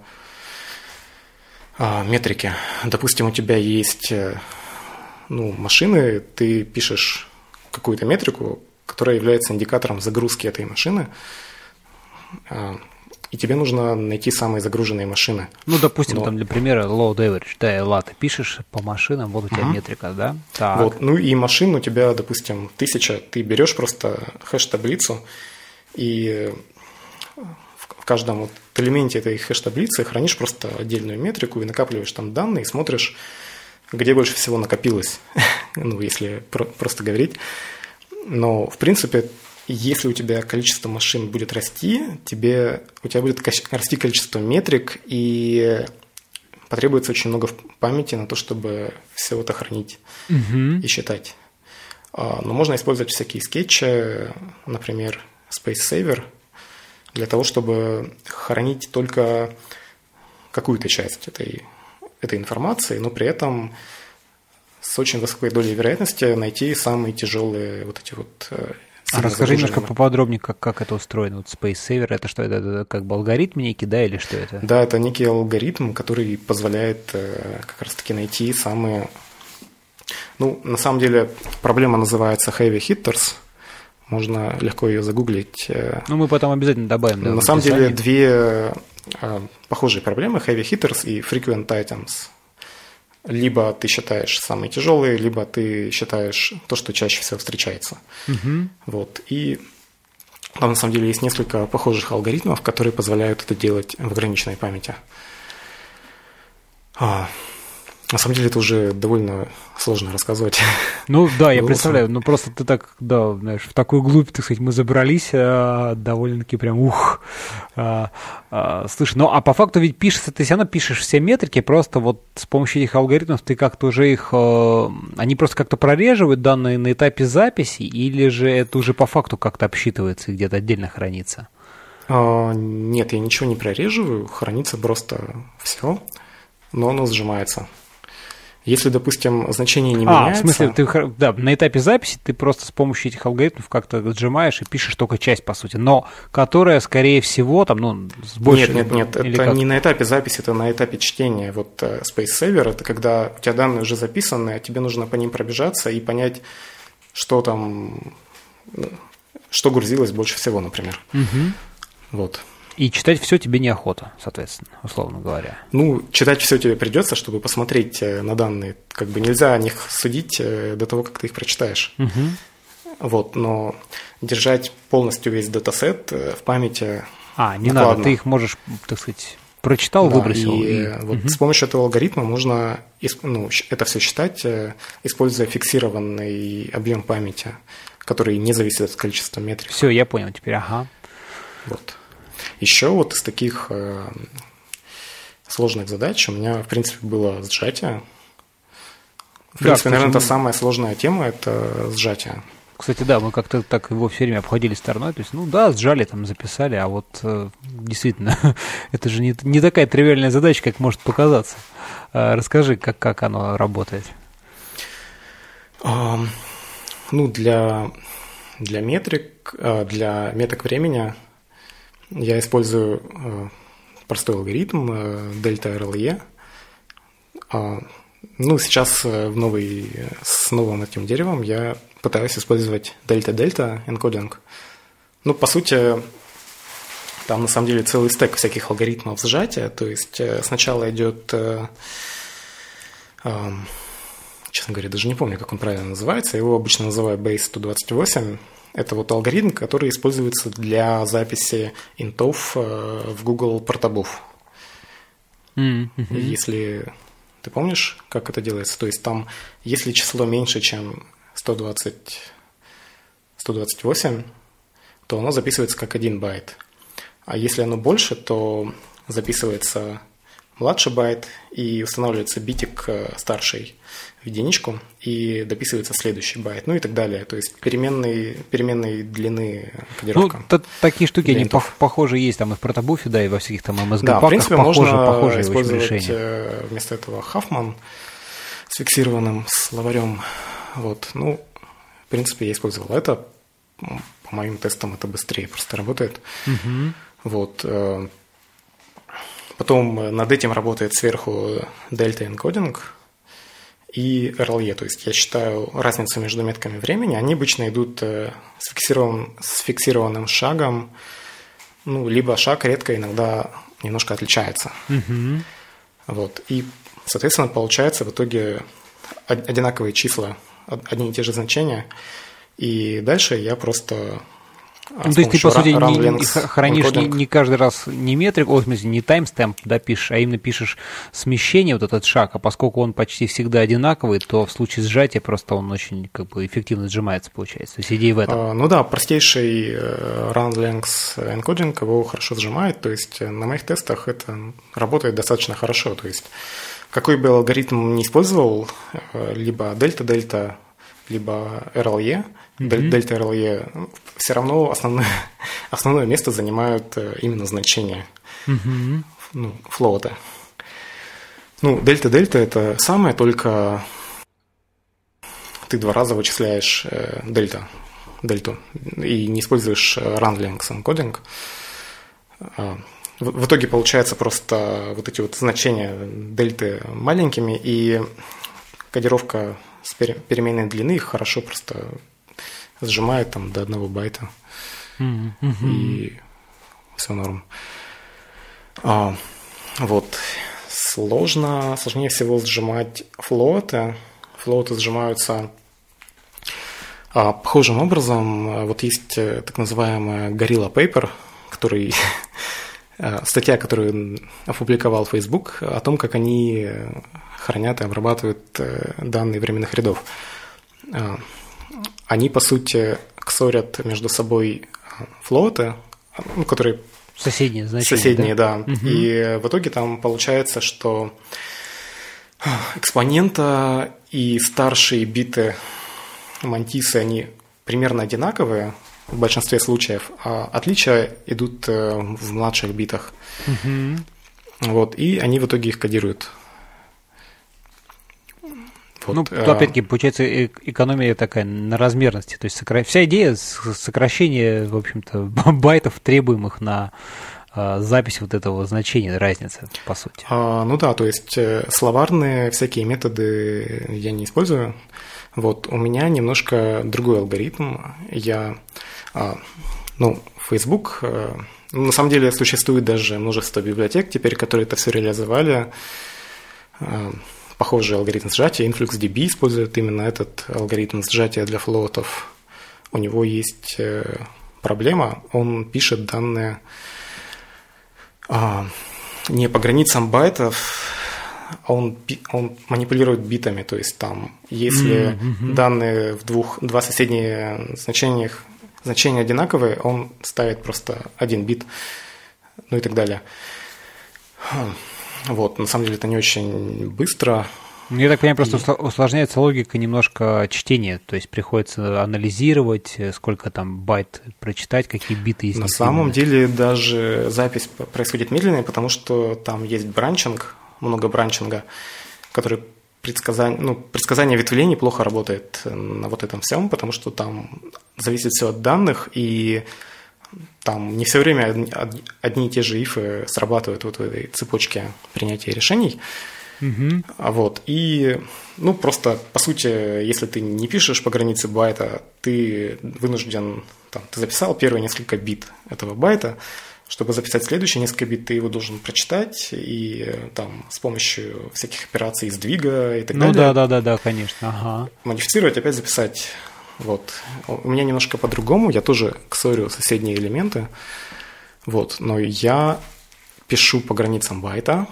а, метрики. Допустим, у тебя есть ну, машины, ты пишешь какую-то метрику, которая является индикатором загрузки этой машины, а, и тебе нужно найти самые загруженные машины. Ну, допустим, Но... там для примера load average, да, эл эй ти пишешь по машинам, вот у тебя uh-huh. метрика, да? Так. Вот, ну и машин у тебя, допустим, тысяча, ты берешь просто хэш-таблицу, и в каждом вот элементе этой хэш-таблицы хранишь просто отдельную метрику и накапливаешь там данные, и смотришь, где больше всего накопилось, ну, если про- просто говорить. Но, в принципе, если у тебя количество машин будет расти, тебе, у тебя будет расти количество метрик, и потребуется очень много памяти на то, чтобы все это хранить uh-huh. и считать. Но можно использовать всякие скетчи, например, Space Saver, для того, чтобы хранить только какую-то часть этой, этой информации, но при этом с очень высокой долей вероятности найти самые тяжелые вот эти вот... А расскажи немножко поподробнее, как, как это устроено. Вот Space Saver, это что, это, это как бы алгоритм некий, да, или что это? Да, это некий алгоритм, который позволяет как раз-таки найти самые... Ну, на самом деле, проблема называется heavy hitters. можно легко ее загуглить. Ну, мы потом обязательно добавим. Да, на самом деле две похожие проблемы – heavy hitters и frequent items. Либо ты считаешь самые тяжелые, либо ты считаешь то, что чаще всего встречается. Угу. Вот. И там на самом деле есть несколько похожих алгоритмов, которые позволяют это делать в ограниченной памяти. А, на самом деле это уже довольно сложно рассказывать. Ну да, я представляю, ну просто ты так, да, знаешь, в такую глубь, так сказать, мы забрались, а, довольно-таки прям ух. А, а, слушай, ну а по факту ведь пишется, ты все равно пишешь все метрики, просто вот с помощью этих алгоритмов ты как-то уже их, а, они просто как-то прореживают данные на этапе записи, или же это уже по факту как-то обсчитывается и где-то отдельно хранится? А, нет, я ничего не прореживаю, хранится просто все, но оно сжимается. Если, допустим, значение не а, меняется... в смысле, ты, да, на этапе записи ты просто с помощью этих алгоритмов как-то сжимаешь и пишешь только часть, по сути, но которая, скорее всего, там, ну, с большей... Нет, нет, нет, это как? не на этапе записи, это на этапе чтения. Вот Space Saver – это когда у тебя данные уже записаны, а тебе нужно по ним пробежаться и понять, что там, что грузилось больше всего, например. Угу. Вот. И читать все тебе неохота, соответственно, условно говоря. Ну, читать все тебе придется, чтобы посмотреть на данные. Как бы нельзя о них судить до того, как ты их прочитаешь. Угу. Вот, но держать полностью весь датасет в памяти А, не накладно. надо, ты их можешь, так сказать, прочитал, да, выбросил. И, и... вот угу. с помощью этого алгоритма можно ну, это все считать, используя фиксированный объем памяти, который не зависит от количества метрик. Все, я понял теперь, ага. Вот. Еще вот из таких э, сложных задач у меня, в принципе, было сжатие. В да, принципе, кстати, наверное, мы... это самая сложная тема – это сжатие. Кстати, да, мы как-то так его все время обходили стороной. То есть, ну да, сжали, там, записали, а вот э, действительно, это же не, не такая тривиальная задача, как может показаться. Э, расскажи, как, как оно работает. А, ну, для, для метрик, для меток времени я использую э, простой алгоритм э, Delta-эр эл и. А, ну, сейчас э, в новый, с новым этим деревом я пытаюсь использовать Delta-Delta энкодинг. Ну, по сути, там на самом деле целый стек всяких алгоритмов сжатия. То есть э, сначала идет, э, э, честно говоря, даже не помню, как он правильно называется. Его обычно называют бейс сто двадцать восемь. Это вот алгоритм, который используется для записи интов в Google портобуф. Mm-hmm. Если ты помнишь, как это делается, то есть там, если число меньше, чем сто двадцать, сто двадцать восемь, то оно записывается как один байт. А если оно больше, то записывается младший байт и устанавливается битик старший в единичку и дописывается следующий байт, ну и так далее. То есть переменные, переменные длины кодировка. Ну, т- такие штуки, они по- похожи есть там и в протобуфе, да, и во всяких там эм эс джи-паках. Да, в принципе, похожи, можно похожие использовать решения. Вместо этого Huffman с фиксированным словарем. Вот. Ну, в принципе, я использовал это. По моим тестам это быстрее просто работает. Угу. Вот. Потом над этим работает сверху Delta Encoding и эр эл и. То есть я считаю разницу между метками времени. Они обычно идут с, фиксирован, с фиксированным шагом. Ну, либо шаг редко иногда немножко отличается. Угу. Вот. И, соответственно, получается в итоге одинаковые числа, одни и те же значения. И дальше я просто... Ну, то есть ты, по сути, не, не хранишь не, не каждый раз не метрик, о, в смысле, не таймстемп, да, пишешь, а именно пишешь смещение, вот этот шаг, а поскольку он почти всегда одинаковый, то в случае сжатия просто он очень как бы эффективно сжимается, получается. То есть идея в этом. А, ну да, простейший run length encoding его хорошо сжимает, то есть на моих тестах это работает достаточно хорошо. То есть какой бы алгоритм ни использовал, либо дельта-дельта, либо эр эл и, mm-hmm. дельта эр эл и, все равно основное, основное место занимают именно значения mm-hmm. ну, флоута. Ну, дельта-дельта – это самое, только ты два раза вычисляешь э, дельта, дельту и не используешь run length encoding. В, в итоге получается просто вот эти вот значения дельты маленькими, и кодировка с переменной длины их хорошо просто сжимает там до одного байта, mm-hmm. и все норм. А, вот. Сложно, сложнее всего сжимать флоуты. Флоуты сжимаются а, похожим образом. Вот есть так называемая Gorilla Paper, который, статья, которую опубликовал Facebook, о том, как они хранят и обрабатывают данные временных рядов. Они, по сути, ксорят между собой флоуты, ну, которые... Соседние, значит. Соседние, да. да. Угу. И в итоге там получается, что экспонента и старшие биты мантисы, они примерно одинаковые в большинстве случаев, а отличия идут в младших битах. Угу. Вот, и они в итоге их кодируют. Вот, ну, то, опять-таки, получается, экономия такая на размерности. То есть сокра... вся идея сокращения, в общем-то, байтов, требуемых на а, запись вот этого значения, разницы, по сути. А, ну да, то есть словарные всякие методы я не использую. Вот, у меня немножко другой алгоритм. Я, а, ну, Facebook, а, на самом деле существует даже множество библиотек теперь, которые это все реализовали. А, Похожий алгоритм сжатия. InfluxDB использует именно этот алгоритм сжатия для флоутов. У него есть проблема. Он пишет данные а, не по границам байтов, а он, он манипулирует битами. То есть там, если mm-hmm. данные в двух, два соседние значениях, значения одинаковые, он ставит просто один бит, ну и так далее. Вот, на самом деле это не очень быстро. Я так понимаю, просто и... усложняется логика немножко чтения, то есть приходится анализировать, сколько там байт прочитать, какие биты есть. На самом деле даже запись происходит медленнее, потому что там есть бранчинг, много бранчинга, который предсказание, ну, предсказание ветвлений плохо работает на вот этом всем, потому что там зависит все от данных, и там не все время одни и те же ифы срабатывают вот в этой цепочке принятия решений. Mm-hmm. Вот. И, ну, просто, по сути, если ты не пишешь по границе байта, ты вынужден, там, ты записал первые несколько бит этого байта, чтобы записать следующие несколько бит, ты его должен прочитать и там с помощью всяких операций сдвига и так ну, далее. Ну да, да, да, да, конечно. Ага. Модифицировать, опять записать. Вот. У меня немножко по-другому, я тоже ксорю соседние элементы, вот, но я пишу по границам байта,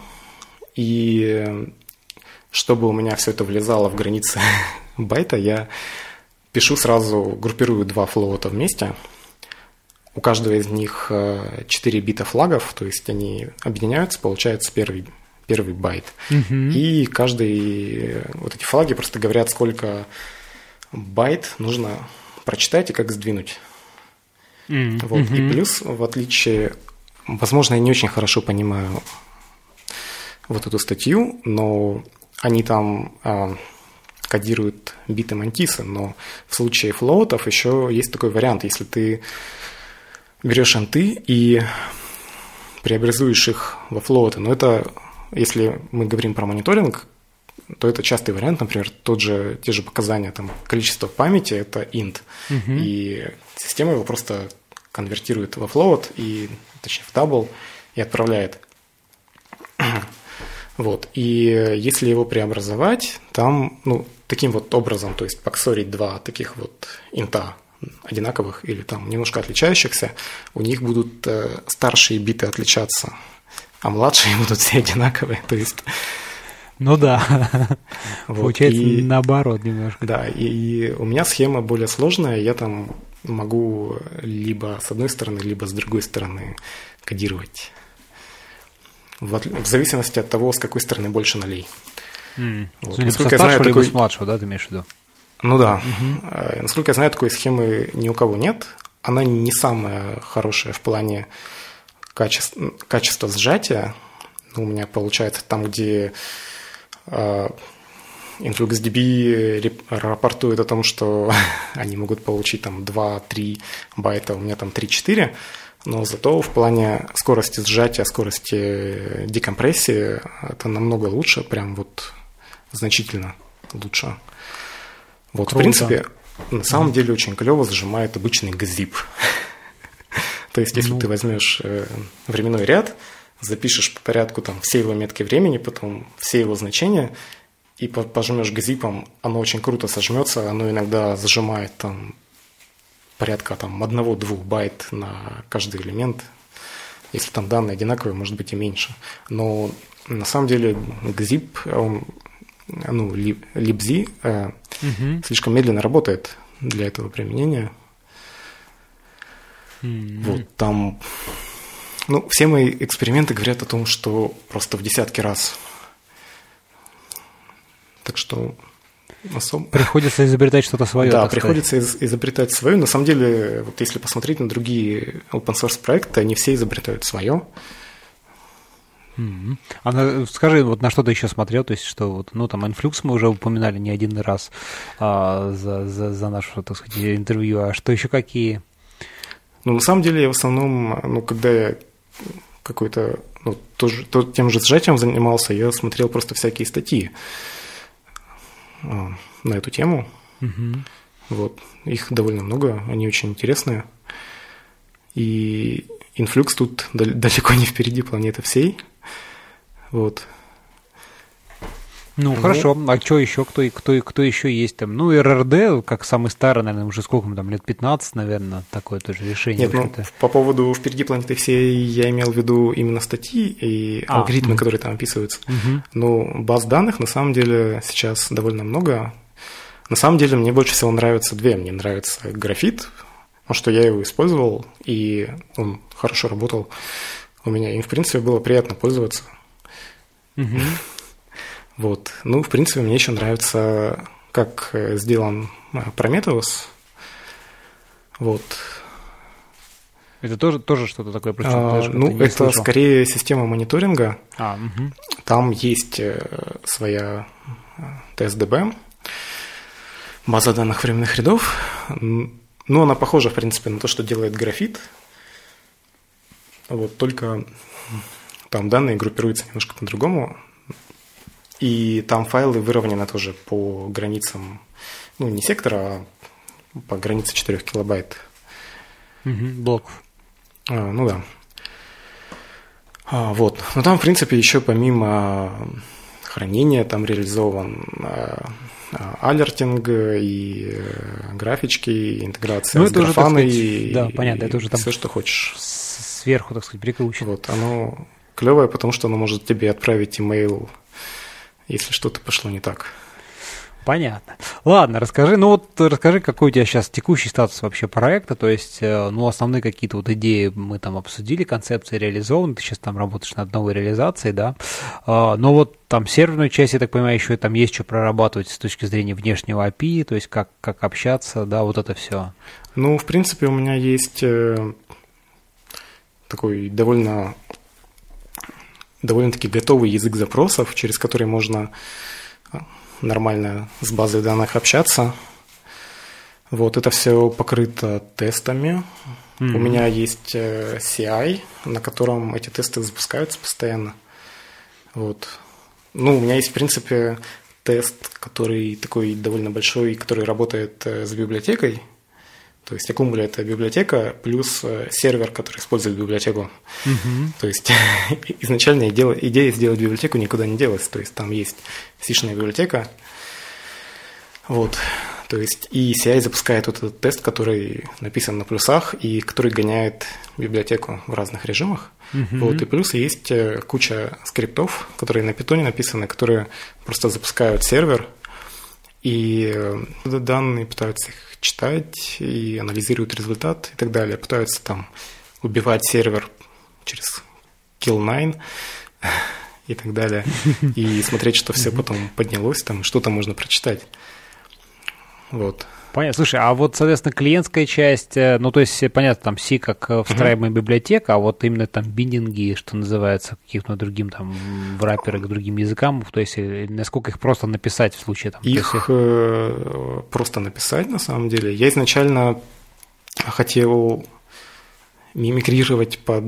и чтобы у меня все это влезало в границы байта, я пишу сразу, группирую два флоута вместе, у каждого из них четыре бита флагов, то есть они объединяются, получается первый, первый байт, угу. и каждый, вот эти флаги просто говорят, сколько байт нужно прочитать и как сдвинуть. Mm-hmm. Вот. И плюс, в отличие, возможно, я не очень хорошо понимаю вот эту статью, но они там а, кодируют биты мантисы, но в случае флоутов еще есть такой вариант, если ты берешь инты и преобразуешь их во флоуты, но это, если мы говорим про мониторинг, то это частый вариант, например, тот же, те же показания, там, количество памяти – это int, uh-huh. и система его просто конвертирует во float, и, точнее, в double, и отправляет. Вот, и если его преобразовать, там, ну, таким вот образом, то есть поксорить два таких вот инта одинаковых или там немножко отличающихся, у них будут э, старшие биты отличаться, а младшие будут все одинаковые, то есть… Ну да, вот, получается и, наоборот немножко. Да, и, и у меня схема более сложная, я там могу либо с одной стороны, либо с другой стороны кодировать. В, в зависимости от того, с какой стороны больше нулей. Mm. Вот. Насколько я знаю, либо такой... с младшего, да, ты имеешь в виду? Ну да. Uh-huh. Насколько я знаю, такой схемы ни у кого нет. Она не самая хорошая в плане качества, качества сжатия. Ну, у меня получается там, где InfluxDB рапортует о том, что они могут получить там два-три байта, у меня там три-четыре, но зато в плане скорости сжатия, скорости декомпрессии это намного лучше, прям вот значительно лучше. Вот, Круто. в принципе, на самом mm-hmm. деле очень клево зажимает обычный gzip. То есть, если ну... ты возьмешь временной ряд, запишешь по порядку там все его метки времени, потом все его значения, и пожмешь gzip, оно очень круто сожмется, оно иногда зажимает там порядка там одного-двух байт на каждый элемент. Если там данные одинаковые, может быть и меньше. Но на самом деле gzip, он, ну, libz, э, угу. слишком медленно работает для этого применения. Mm-hmm. Вот там, ну, все мои эксперименты говорят о том, что просто в десятки раз. Так что особо... Приходится изобретать что-то свое. Да, приходится из- изобретать свое. На самом деле, вот если посмотреть на другие open source проекты, они все изобретают свое. Mm-hmm. А на, скажи, вот на что ты еще смотрел, то есть что вот, ну там Influx мы уже упоминали не один раз а, за, за, за наше, так сказать, интервью, а что еще какие? Ну, на самом деле, я в основном, ну, когда я какой-то, ну, тоже, то, тем же сжатием занимался, я смотрел просто всякие статьи а, на эту тему. Mm-hmm. Вот, их довольно много, они очень интересные. И Influx тут далеко не впереди планеты всей. Вот. Ну, ну, хорошо, а что еще, кто, кто, кто еще есть там? Ну, эр эр ди, как самый старый, наверное, уже сколько там, лет пятнадцать, наверное, такое тоже решение. Нет, ну, по поводу «Впереди планеты всей» я имел в виду именно статьи и а, алгоритмы, угу. которые там описываются. Угу. Но баз данных, на самом деле, сейчас довольно много. На самом деле, мне больше всего нравятся две. Мне нравится графит, потому что я его использовал, и он хорошо работал у меня. Им, в принципе, было приятно пользоваться. Угу. Вот. Ну, в принципе, мне еще нравится, как сделан Prometheus. Вот. Это тоже, тоже что-то такое? А, ну, это слышал. Скорее система мониторинга. А, угу. Там есть своя ти эс ди би, база данных временных рядов. Ну, она похожа, в принципе, на то, что делает графит. Вот, только там данные группируются немножко по-другому. И там файлы выровнены тоже по границам, ну, не сектора, а по границе четырех килобайт. Угу, блоков. А, ну да. А, вот. Но там, в принципе, еще помимо хранения там реализован а, а, алертинг и а, графички, и интеграция ну, с графаной, и, да, понятно, это уже там все, что хочешь. Сверху, так сказать, прикручено. Вот, оно клевое, потому что оно может тебе отправить имейл, если что-то пошло не так. Понятно. Ладно, расскажи, ну вот расскажи, какой у тебя сейчас текущий статус вообще проекта, то есть, ну, основные какие-то вот идеи мы там обсудили, концепции реализованы, ты сейчас там работаешь над новой реализацией, да, но вот там серверную часть, я так понимаю, еще там есть что прорабатывать с точки зрения внешнего эй пи ай, то есть как, как общаться, да, вот это все. Ну, в принципе, у меня есть такой довольно, довольно-таки готовый язык запросов, через который можно нормально с базой данных общаться. Вот, это все покрыто тестами. Mm-hmm. У меня есть си ай, на котором эти тесты запускаются постоянно. Вот. Ну, у меня есть, в принципе, тест, который такой довольно большой, который работает с библиотекой. То есть Аккумуля – это библиотека плюс сервер, который использует библиотеку. Mm-hmm. То есть изначально идея, идея сделать библиотеку никуда не делась. То есть там есть си-шная библиотека. Вот. То есть и си ай запускает вот этот тест, который написан на плюсах и который гоняет библиотеку в разных режимах. Mm-hmm. Вот. И плюс есть куча скриптов, которые на питоне написаны, которые просто запускают сервер и данные пытаются их читать и анализируют результат и так далее. Пытаются там убивать сервер через килл найн и так далее. И смотреть, что все потом поднялось, там что-то можно прочитать. Вот. Понятно. Слушай, а вот, соответственно, клиентская часть, ну, то есть, понятно, там C как встраиваемая uh-huh. библиотека, а вот именно там биндинги, что называется, каким-то другим там врапперы к другим языкам, то есть, насколько их просто написать в случае там? Их есть... э, просто написать, на самом деле. Я изначально хотел мимикрировать под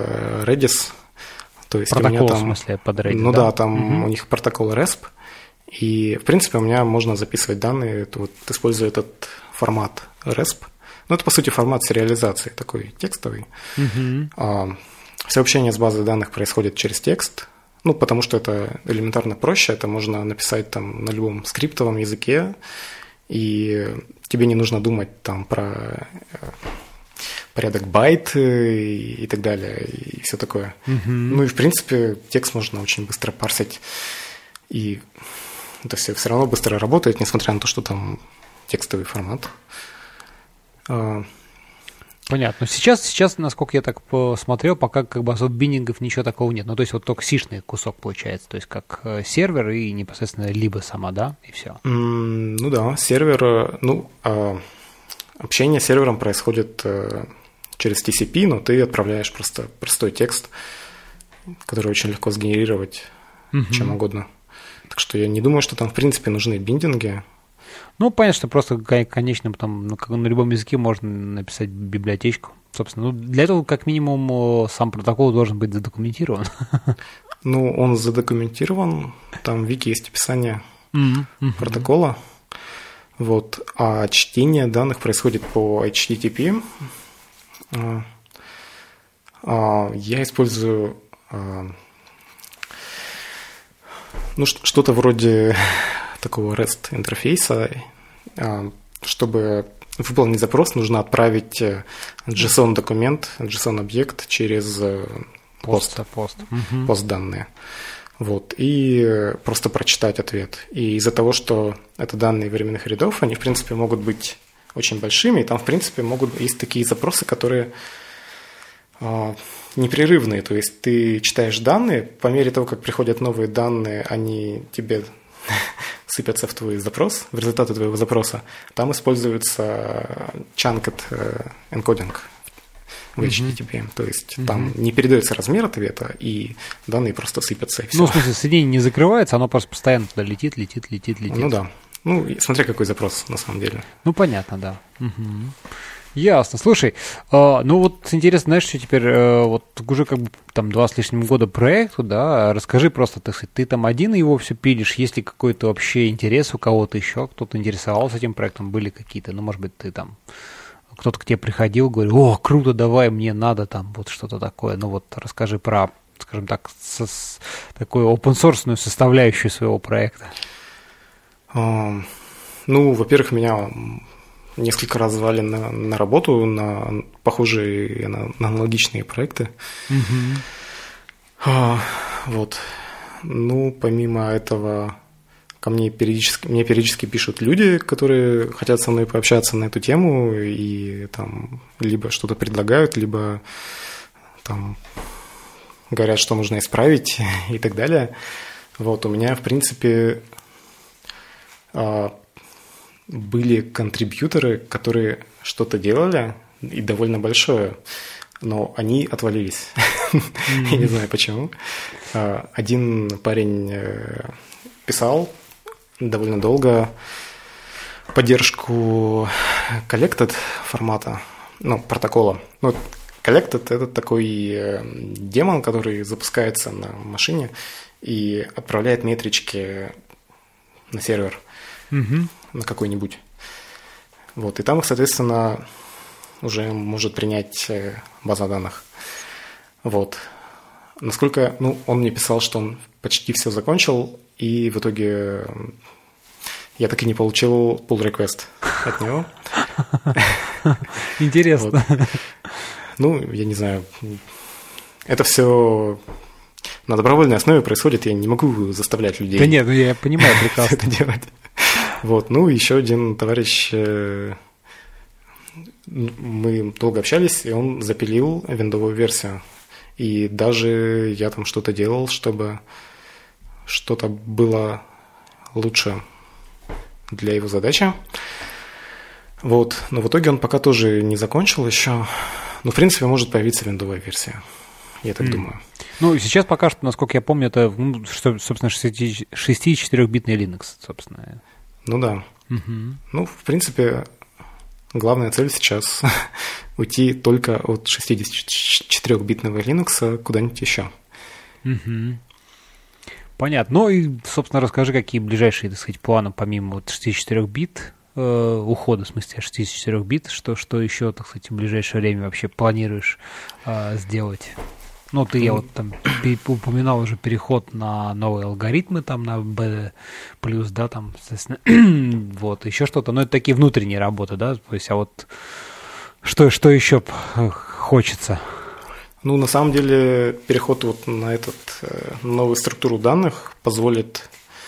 Redis, то есть протокол, у меня там, в смысле, под Redis, ну да, да там uh-huh. у них протокол респ, И, в принципе, у меня можно записывать данные, вот, используя этот формат респ. Ну, это, по сути, формат сериализации, такой текстовый. Mm-hmm. А, все общение с базой данных происходит через текст, ну, потому что это элементарно проще, это можно написать там на любом скриптовом языке, и тебе не нужно думать там про порядок байт и, и так далее, и все такое. Mm-hmm. Ну, и, в принципе, текст можно очень быстро парсить, и это все все равно быстро работает, несмотря на то, что там текстовый формат. Понятно. Сейчас, сейчас, насколько я так посмотрел, пока как бы особо биндингов ничего такого нет. Ну, то есть вот только сишный кусок получается, то есть как сервер и непосредственно либо сама, да, и все. Mm, ну да, сервер, ну, общение с сервером происходит через ти си пи, но ты отправляешь просто простой текст, который очень легко сгенерировать mm-hmm. чем угодно. Так что я не думаю, что там в принципе нужны биндинги. Ну, понятно, что просто, конечно, потом ну, как на любом языке можно написать библиотечку. Собственно, ну, для этого, как минимум, сам протокол должен быть задокументирован. Ну, он задокументирован, там в вики есть описание mm-hmm. Mm-hmm. протокола. Вот. А чтение данных происходит по эйч ти ти пи. Я использую ну, что-то вроде такого REST интерфейса. Чтобы выполнить запрос, нужно отправить JSON-документ, JSON-объект через пост, пост. пост данные. Вот, и просто прочитать ответ. И из-за того, что это данные временных рядов, они, в принципе, могут быть очень большими, и там, в принципе, могут есть такие запросы, которые э, непрерывные. То есть ты читаешь данные, по мере того, как приходят новые данные, они тебе сыпятся в твой запрос, в результаты твоего запроса. Там используется chunked encoding в эйч ти ти пи. Mm-hmm. То есть mm-hmm. там не передается размер ответа, и данные просто сыпятся. И все. Ну, в смысле, соединение не закрывается, оно просто постоянно туда летит, летит, летит, летит. Ну да. Ну, смотря какой запрос, на самом деле. Ну, понятно, да. Угу. Ясно. Слушай, э, ну вот интересно, знаешь, что теперь, э, вот уже как бы там два с лишним года проекту, да, расскажи просто, так сказать, ты там один его все пилишь, есть ли какой-то вообще интерес у кого-то еще, кто-то интересовался этим проектом, были какие-то, ну, может быть, ты там, кто-то к тебе приходил, говорил, о, круто, давай, мне надо там вот что-то такое, ну вот расскажи про, скажем так, со, с, такую open-source составляющую своего проекта. Uh, ну, во-первых, меня несколько раз звали на, на работу, на похожие, на, на аналогичные проекты. Mm-hmm. Uh, вот. Ну, помимо этого, ко мне периодически, мне периодически пишут люди, которые хотят со мной пообщаться на эту тему, и там либо что-то предлагают, либо там говорят, что нужно исправить и так далее. Вот, у меня, в принципе, были контрибьюторы, которые что-то делали, и довольно большое, но они отвалились. Mm-hmm. Я не знаю почему. Один парень писал довольно долго поддержку collected формата, ну, протокола. Ну, collected — это такой демон, который запускается на машине и отправляет метрички на сервер. Uh-huh. На какой-нибудь. Вот. И там их, соответственно, уже может принять база данных. Вот. Насколько, ну, он мне писал, что он почти все закончил, и в итоге я так и не получил pull request от него. Интересно. Ну, я не знаю. Это все на добровольной основе происходит, я не могу заставлять людей. Да нет, ну я понимаю прекрасно это делать. Вот, ну, еще один товарищ, мы долго общались, и он запилил виндовую версию. И даже я там что-то делал, чтобы что-то было лучше для его задачи. Вот, но в итоге он пока тоже не закончил еще. Но, в принципе, может появиться виндовая версия, я так mm. думаю. Ну, сейчас пока что, насколько я помню, это, ну, что, собственно, шестичетырёхбитный Linux, собственно. Ну да. Угу. Ну, в принципе, главная цель сейчас уйти только от шестидесятичетырёхбитного Linux куда-нибудь еще. Угу. Понятно. Ну и, собственно, расскажи, какие ближайшие, так сказать, планы помимо вот шестидесяти четырёх бит, э, ухода, в смысле, шестидесяти четырёх бит, что, что еще, так сказать, в ближайшее время вообще планируешь э, сделать? Ну, ты, я вот там упоминал уже переход на новые алгоритмы, там, на B+, да, там, соответственно, вот, еще что-то, но это такие внутренние работы, да, то есть, а вот что, что еще хочется? Ну, на самом деле, переход вот на этот новую структуру данных позволит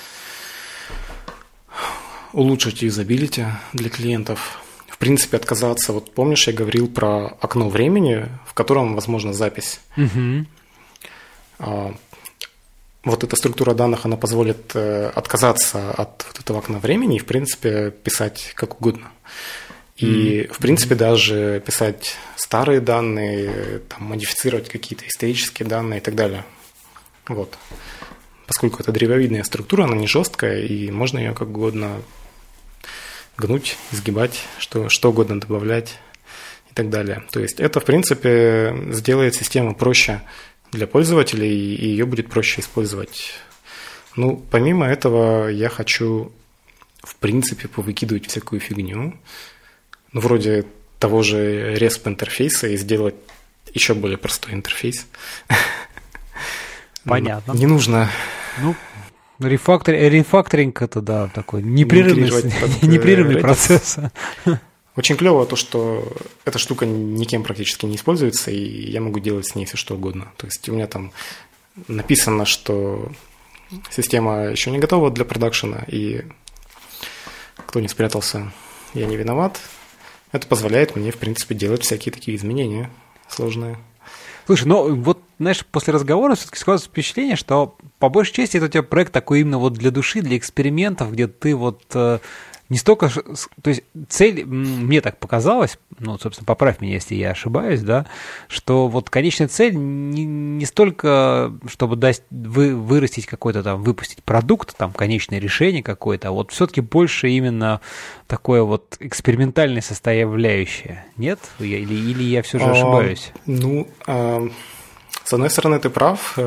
улучшить юзабилити для клиентов. В принципе, отказаться, вот помнишь, я говорил про окно времени, в котором возможна запись. Угу. А, вот эта структура данных, она позволит отказаться от вот этого окна времени и, в принципе, писать как угодно. И, mm-hmm. в принципе, даже писать старые данные, там, модифицировать какие-то исторические данные и так далее. Вот. Поскольку это древовидная структура, она не жесткая, и можно ее как угодно гнуть, изгибать, что, что угодно добавлять и так далее. То есть это, в принципе, сделает систему проще для пользователей, и ее будет проще использовать. Ну, помимо этого, я хочу, в принципе, повыкидывать всякую фигню, ну, вроде того же респ интерфейса, и сделать еще более простой интерфейс. Понятно. Не нужно... Ну, рефактор, рефакторинг это, да, такой непрерывный, непрерывный процесс. Очень клево то, что эта штука никем практически не используется, и я могу делать с ней все что угодно. То есть у меня там написано, что система еще не готова для продакшена, и кто не спрятался, я не виноват. Это позволяет мне, в принципе, делать всякие такие изменения сложные. Слушай, ну вот, знаешь, после разговора все-таки складывается впечатление, что по большей части это у тебя проект такой именно вот для души, для экспериментов, где ты вот э, не столько... То есть цель, мне так показалось, ну, собственно, поправь меня, если я ошибаюсь, да, что вот конечная цель не, не столько, чтобы дать, вы, вырастить какой-то там, выпустить продукт, там, конечное решение какое-то, а вот все-таки больше именно такое вот экспериментальное составляющее. Нет? Я, или, или я все же ошибаюсь? А, ну, а, с одной стороны, ты прав.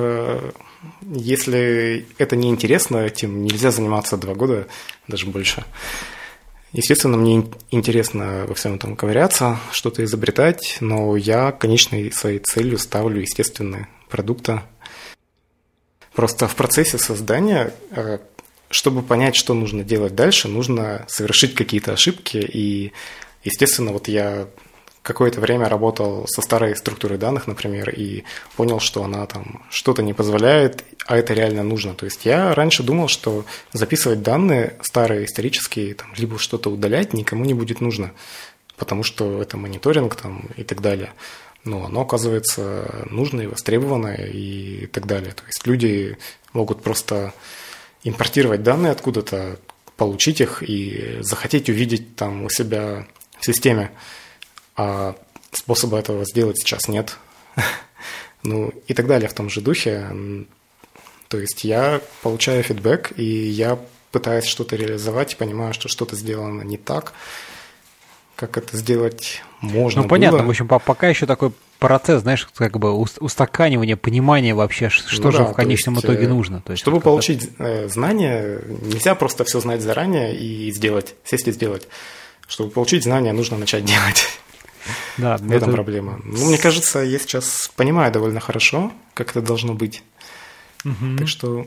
Если это неинтересно, этим нельзя заниматься два года, даже больше. Естественно, мне интересно во всем этом ковыряться, что-то изобретать, но я, конечной своей целью ставлю естественные продукты. Просто в процессе создания, чтобы понять, что нужно делать дальше, нужно совершить какие-то ошибки. И, естественно, вот я какое-то время работал со старой структурой данных, например, и понял, что она там что-то не позволяет, а это реально нужно. То есть я раньше думал, что записывать данные старые, исторические, там, либо что-то удалять никому не будет нужно, потому что это мониторинг там, и так далее. Но оно, оказывается, нужно и востребовано и так далее. То есть люди могут просто импортировать данные откуда-то, получить их и захотеть увидеть там у себя в системе. А способа этого сделать сейчас нет. Ну и так далее в том же духе. То есть я получаю фидбэк, и я пытаюсь что-то реализовать, и понимаю, что что-то сделано не так, как это сделать можно. Ну понятно, было. В общем, пока еще такой процесс, знаешь, как бы устаканивание, понимание вообще, что ну же да, в конечном есть, итоге нужно. То есть, чтобы вот получить это... знания, нельзя просто все знать заранее и сделать, сесть и сделать. Чтобы получить знания, нужно начать делать. Да, в этом это... проблема. Ну, мне кажется, я сейчас понимаю довольно хорошо, как это должно быть. Угу. Так что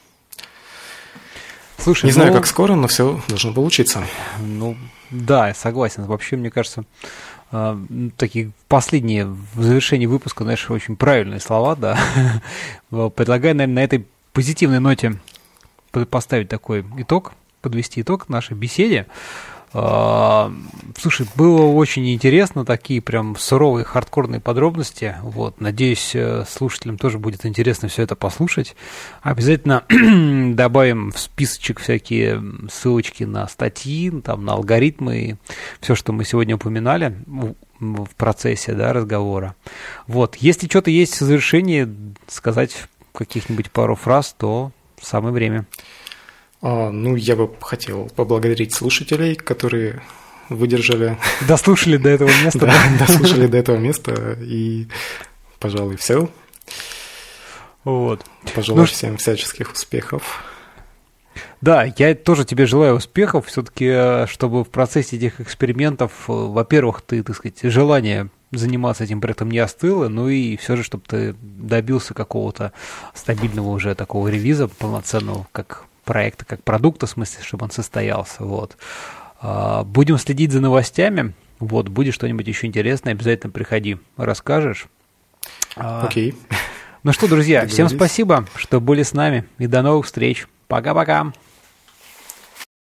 Слушай, не ну... знаю, как скоро, но все должно получиться. Ну, да, я согласен. Вообще, мне кажется, такие последние в завершении выпуска, знаешь, очень правильные слова, да. Предлагаю, наверное, на этой позитивной ноте поставить такой итог, подвести итог нашей беседе. Слушай, было очень интересно, такие прям суровые, хардкорные подробности. Вот, надеюсь, слушателям тоже будет интересно все это послушать. Обязательно добавим в списочек всякие ссылочки на статьи, там, на алгоритмы и все, что мы сегодня упоминали в процессе, да, разговора. Вот, если что-то есть в завершении, сказать каких-нибудь пару фраз, то самое время. Ну, я бы хотел поблагодарить слушателей, которые выдержали... Дослушали до этого места. Да, дослушали до этого места, и, пожалуй, все. Вот. Пожелаю ну, всем всяческих успехов. Да, я тоже тебе желаю успехов. Все-таки, чтобы в процессе этих экспериментов, во-первых, ты, так сказать, желание заниматься этим проектом не остыло, ну и все же, чтобы ты добился какого-то стабильного уже такого релиза полноценного, как проекта, как продукта, в смысле, чтобы он состоялся. Вот. Будем следить за новостями. Вот, будет что-нибудь еще интересное, обязательно приходи, расскажешь. Окей. Ну что, друзья, всем спасибо, что были с нами, и до новых встреч. Пока-пока.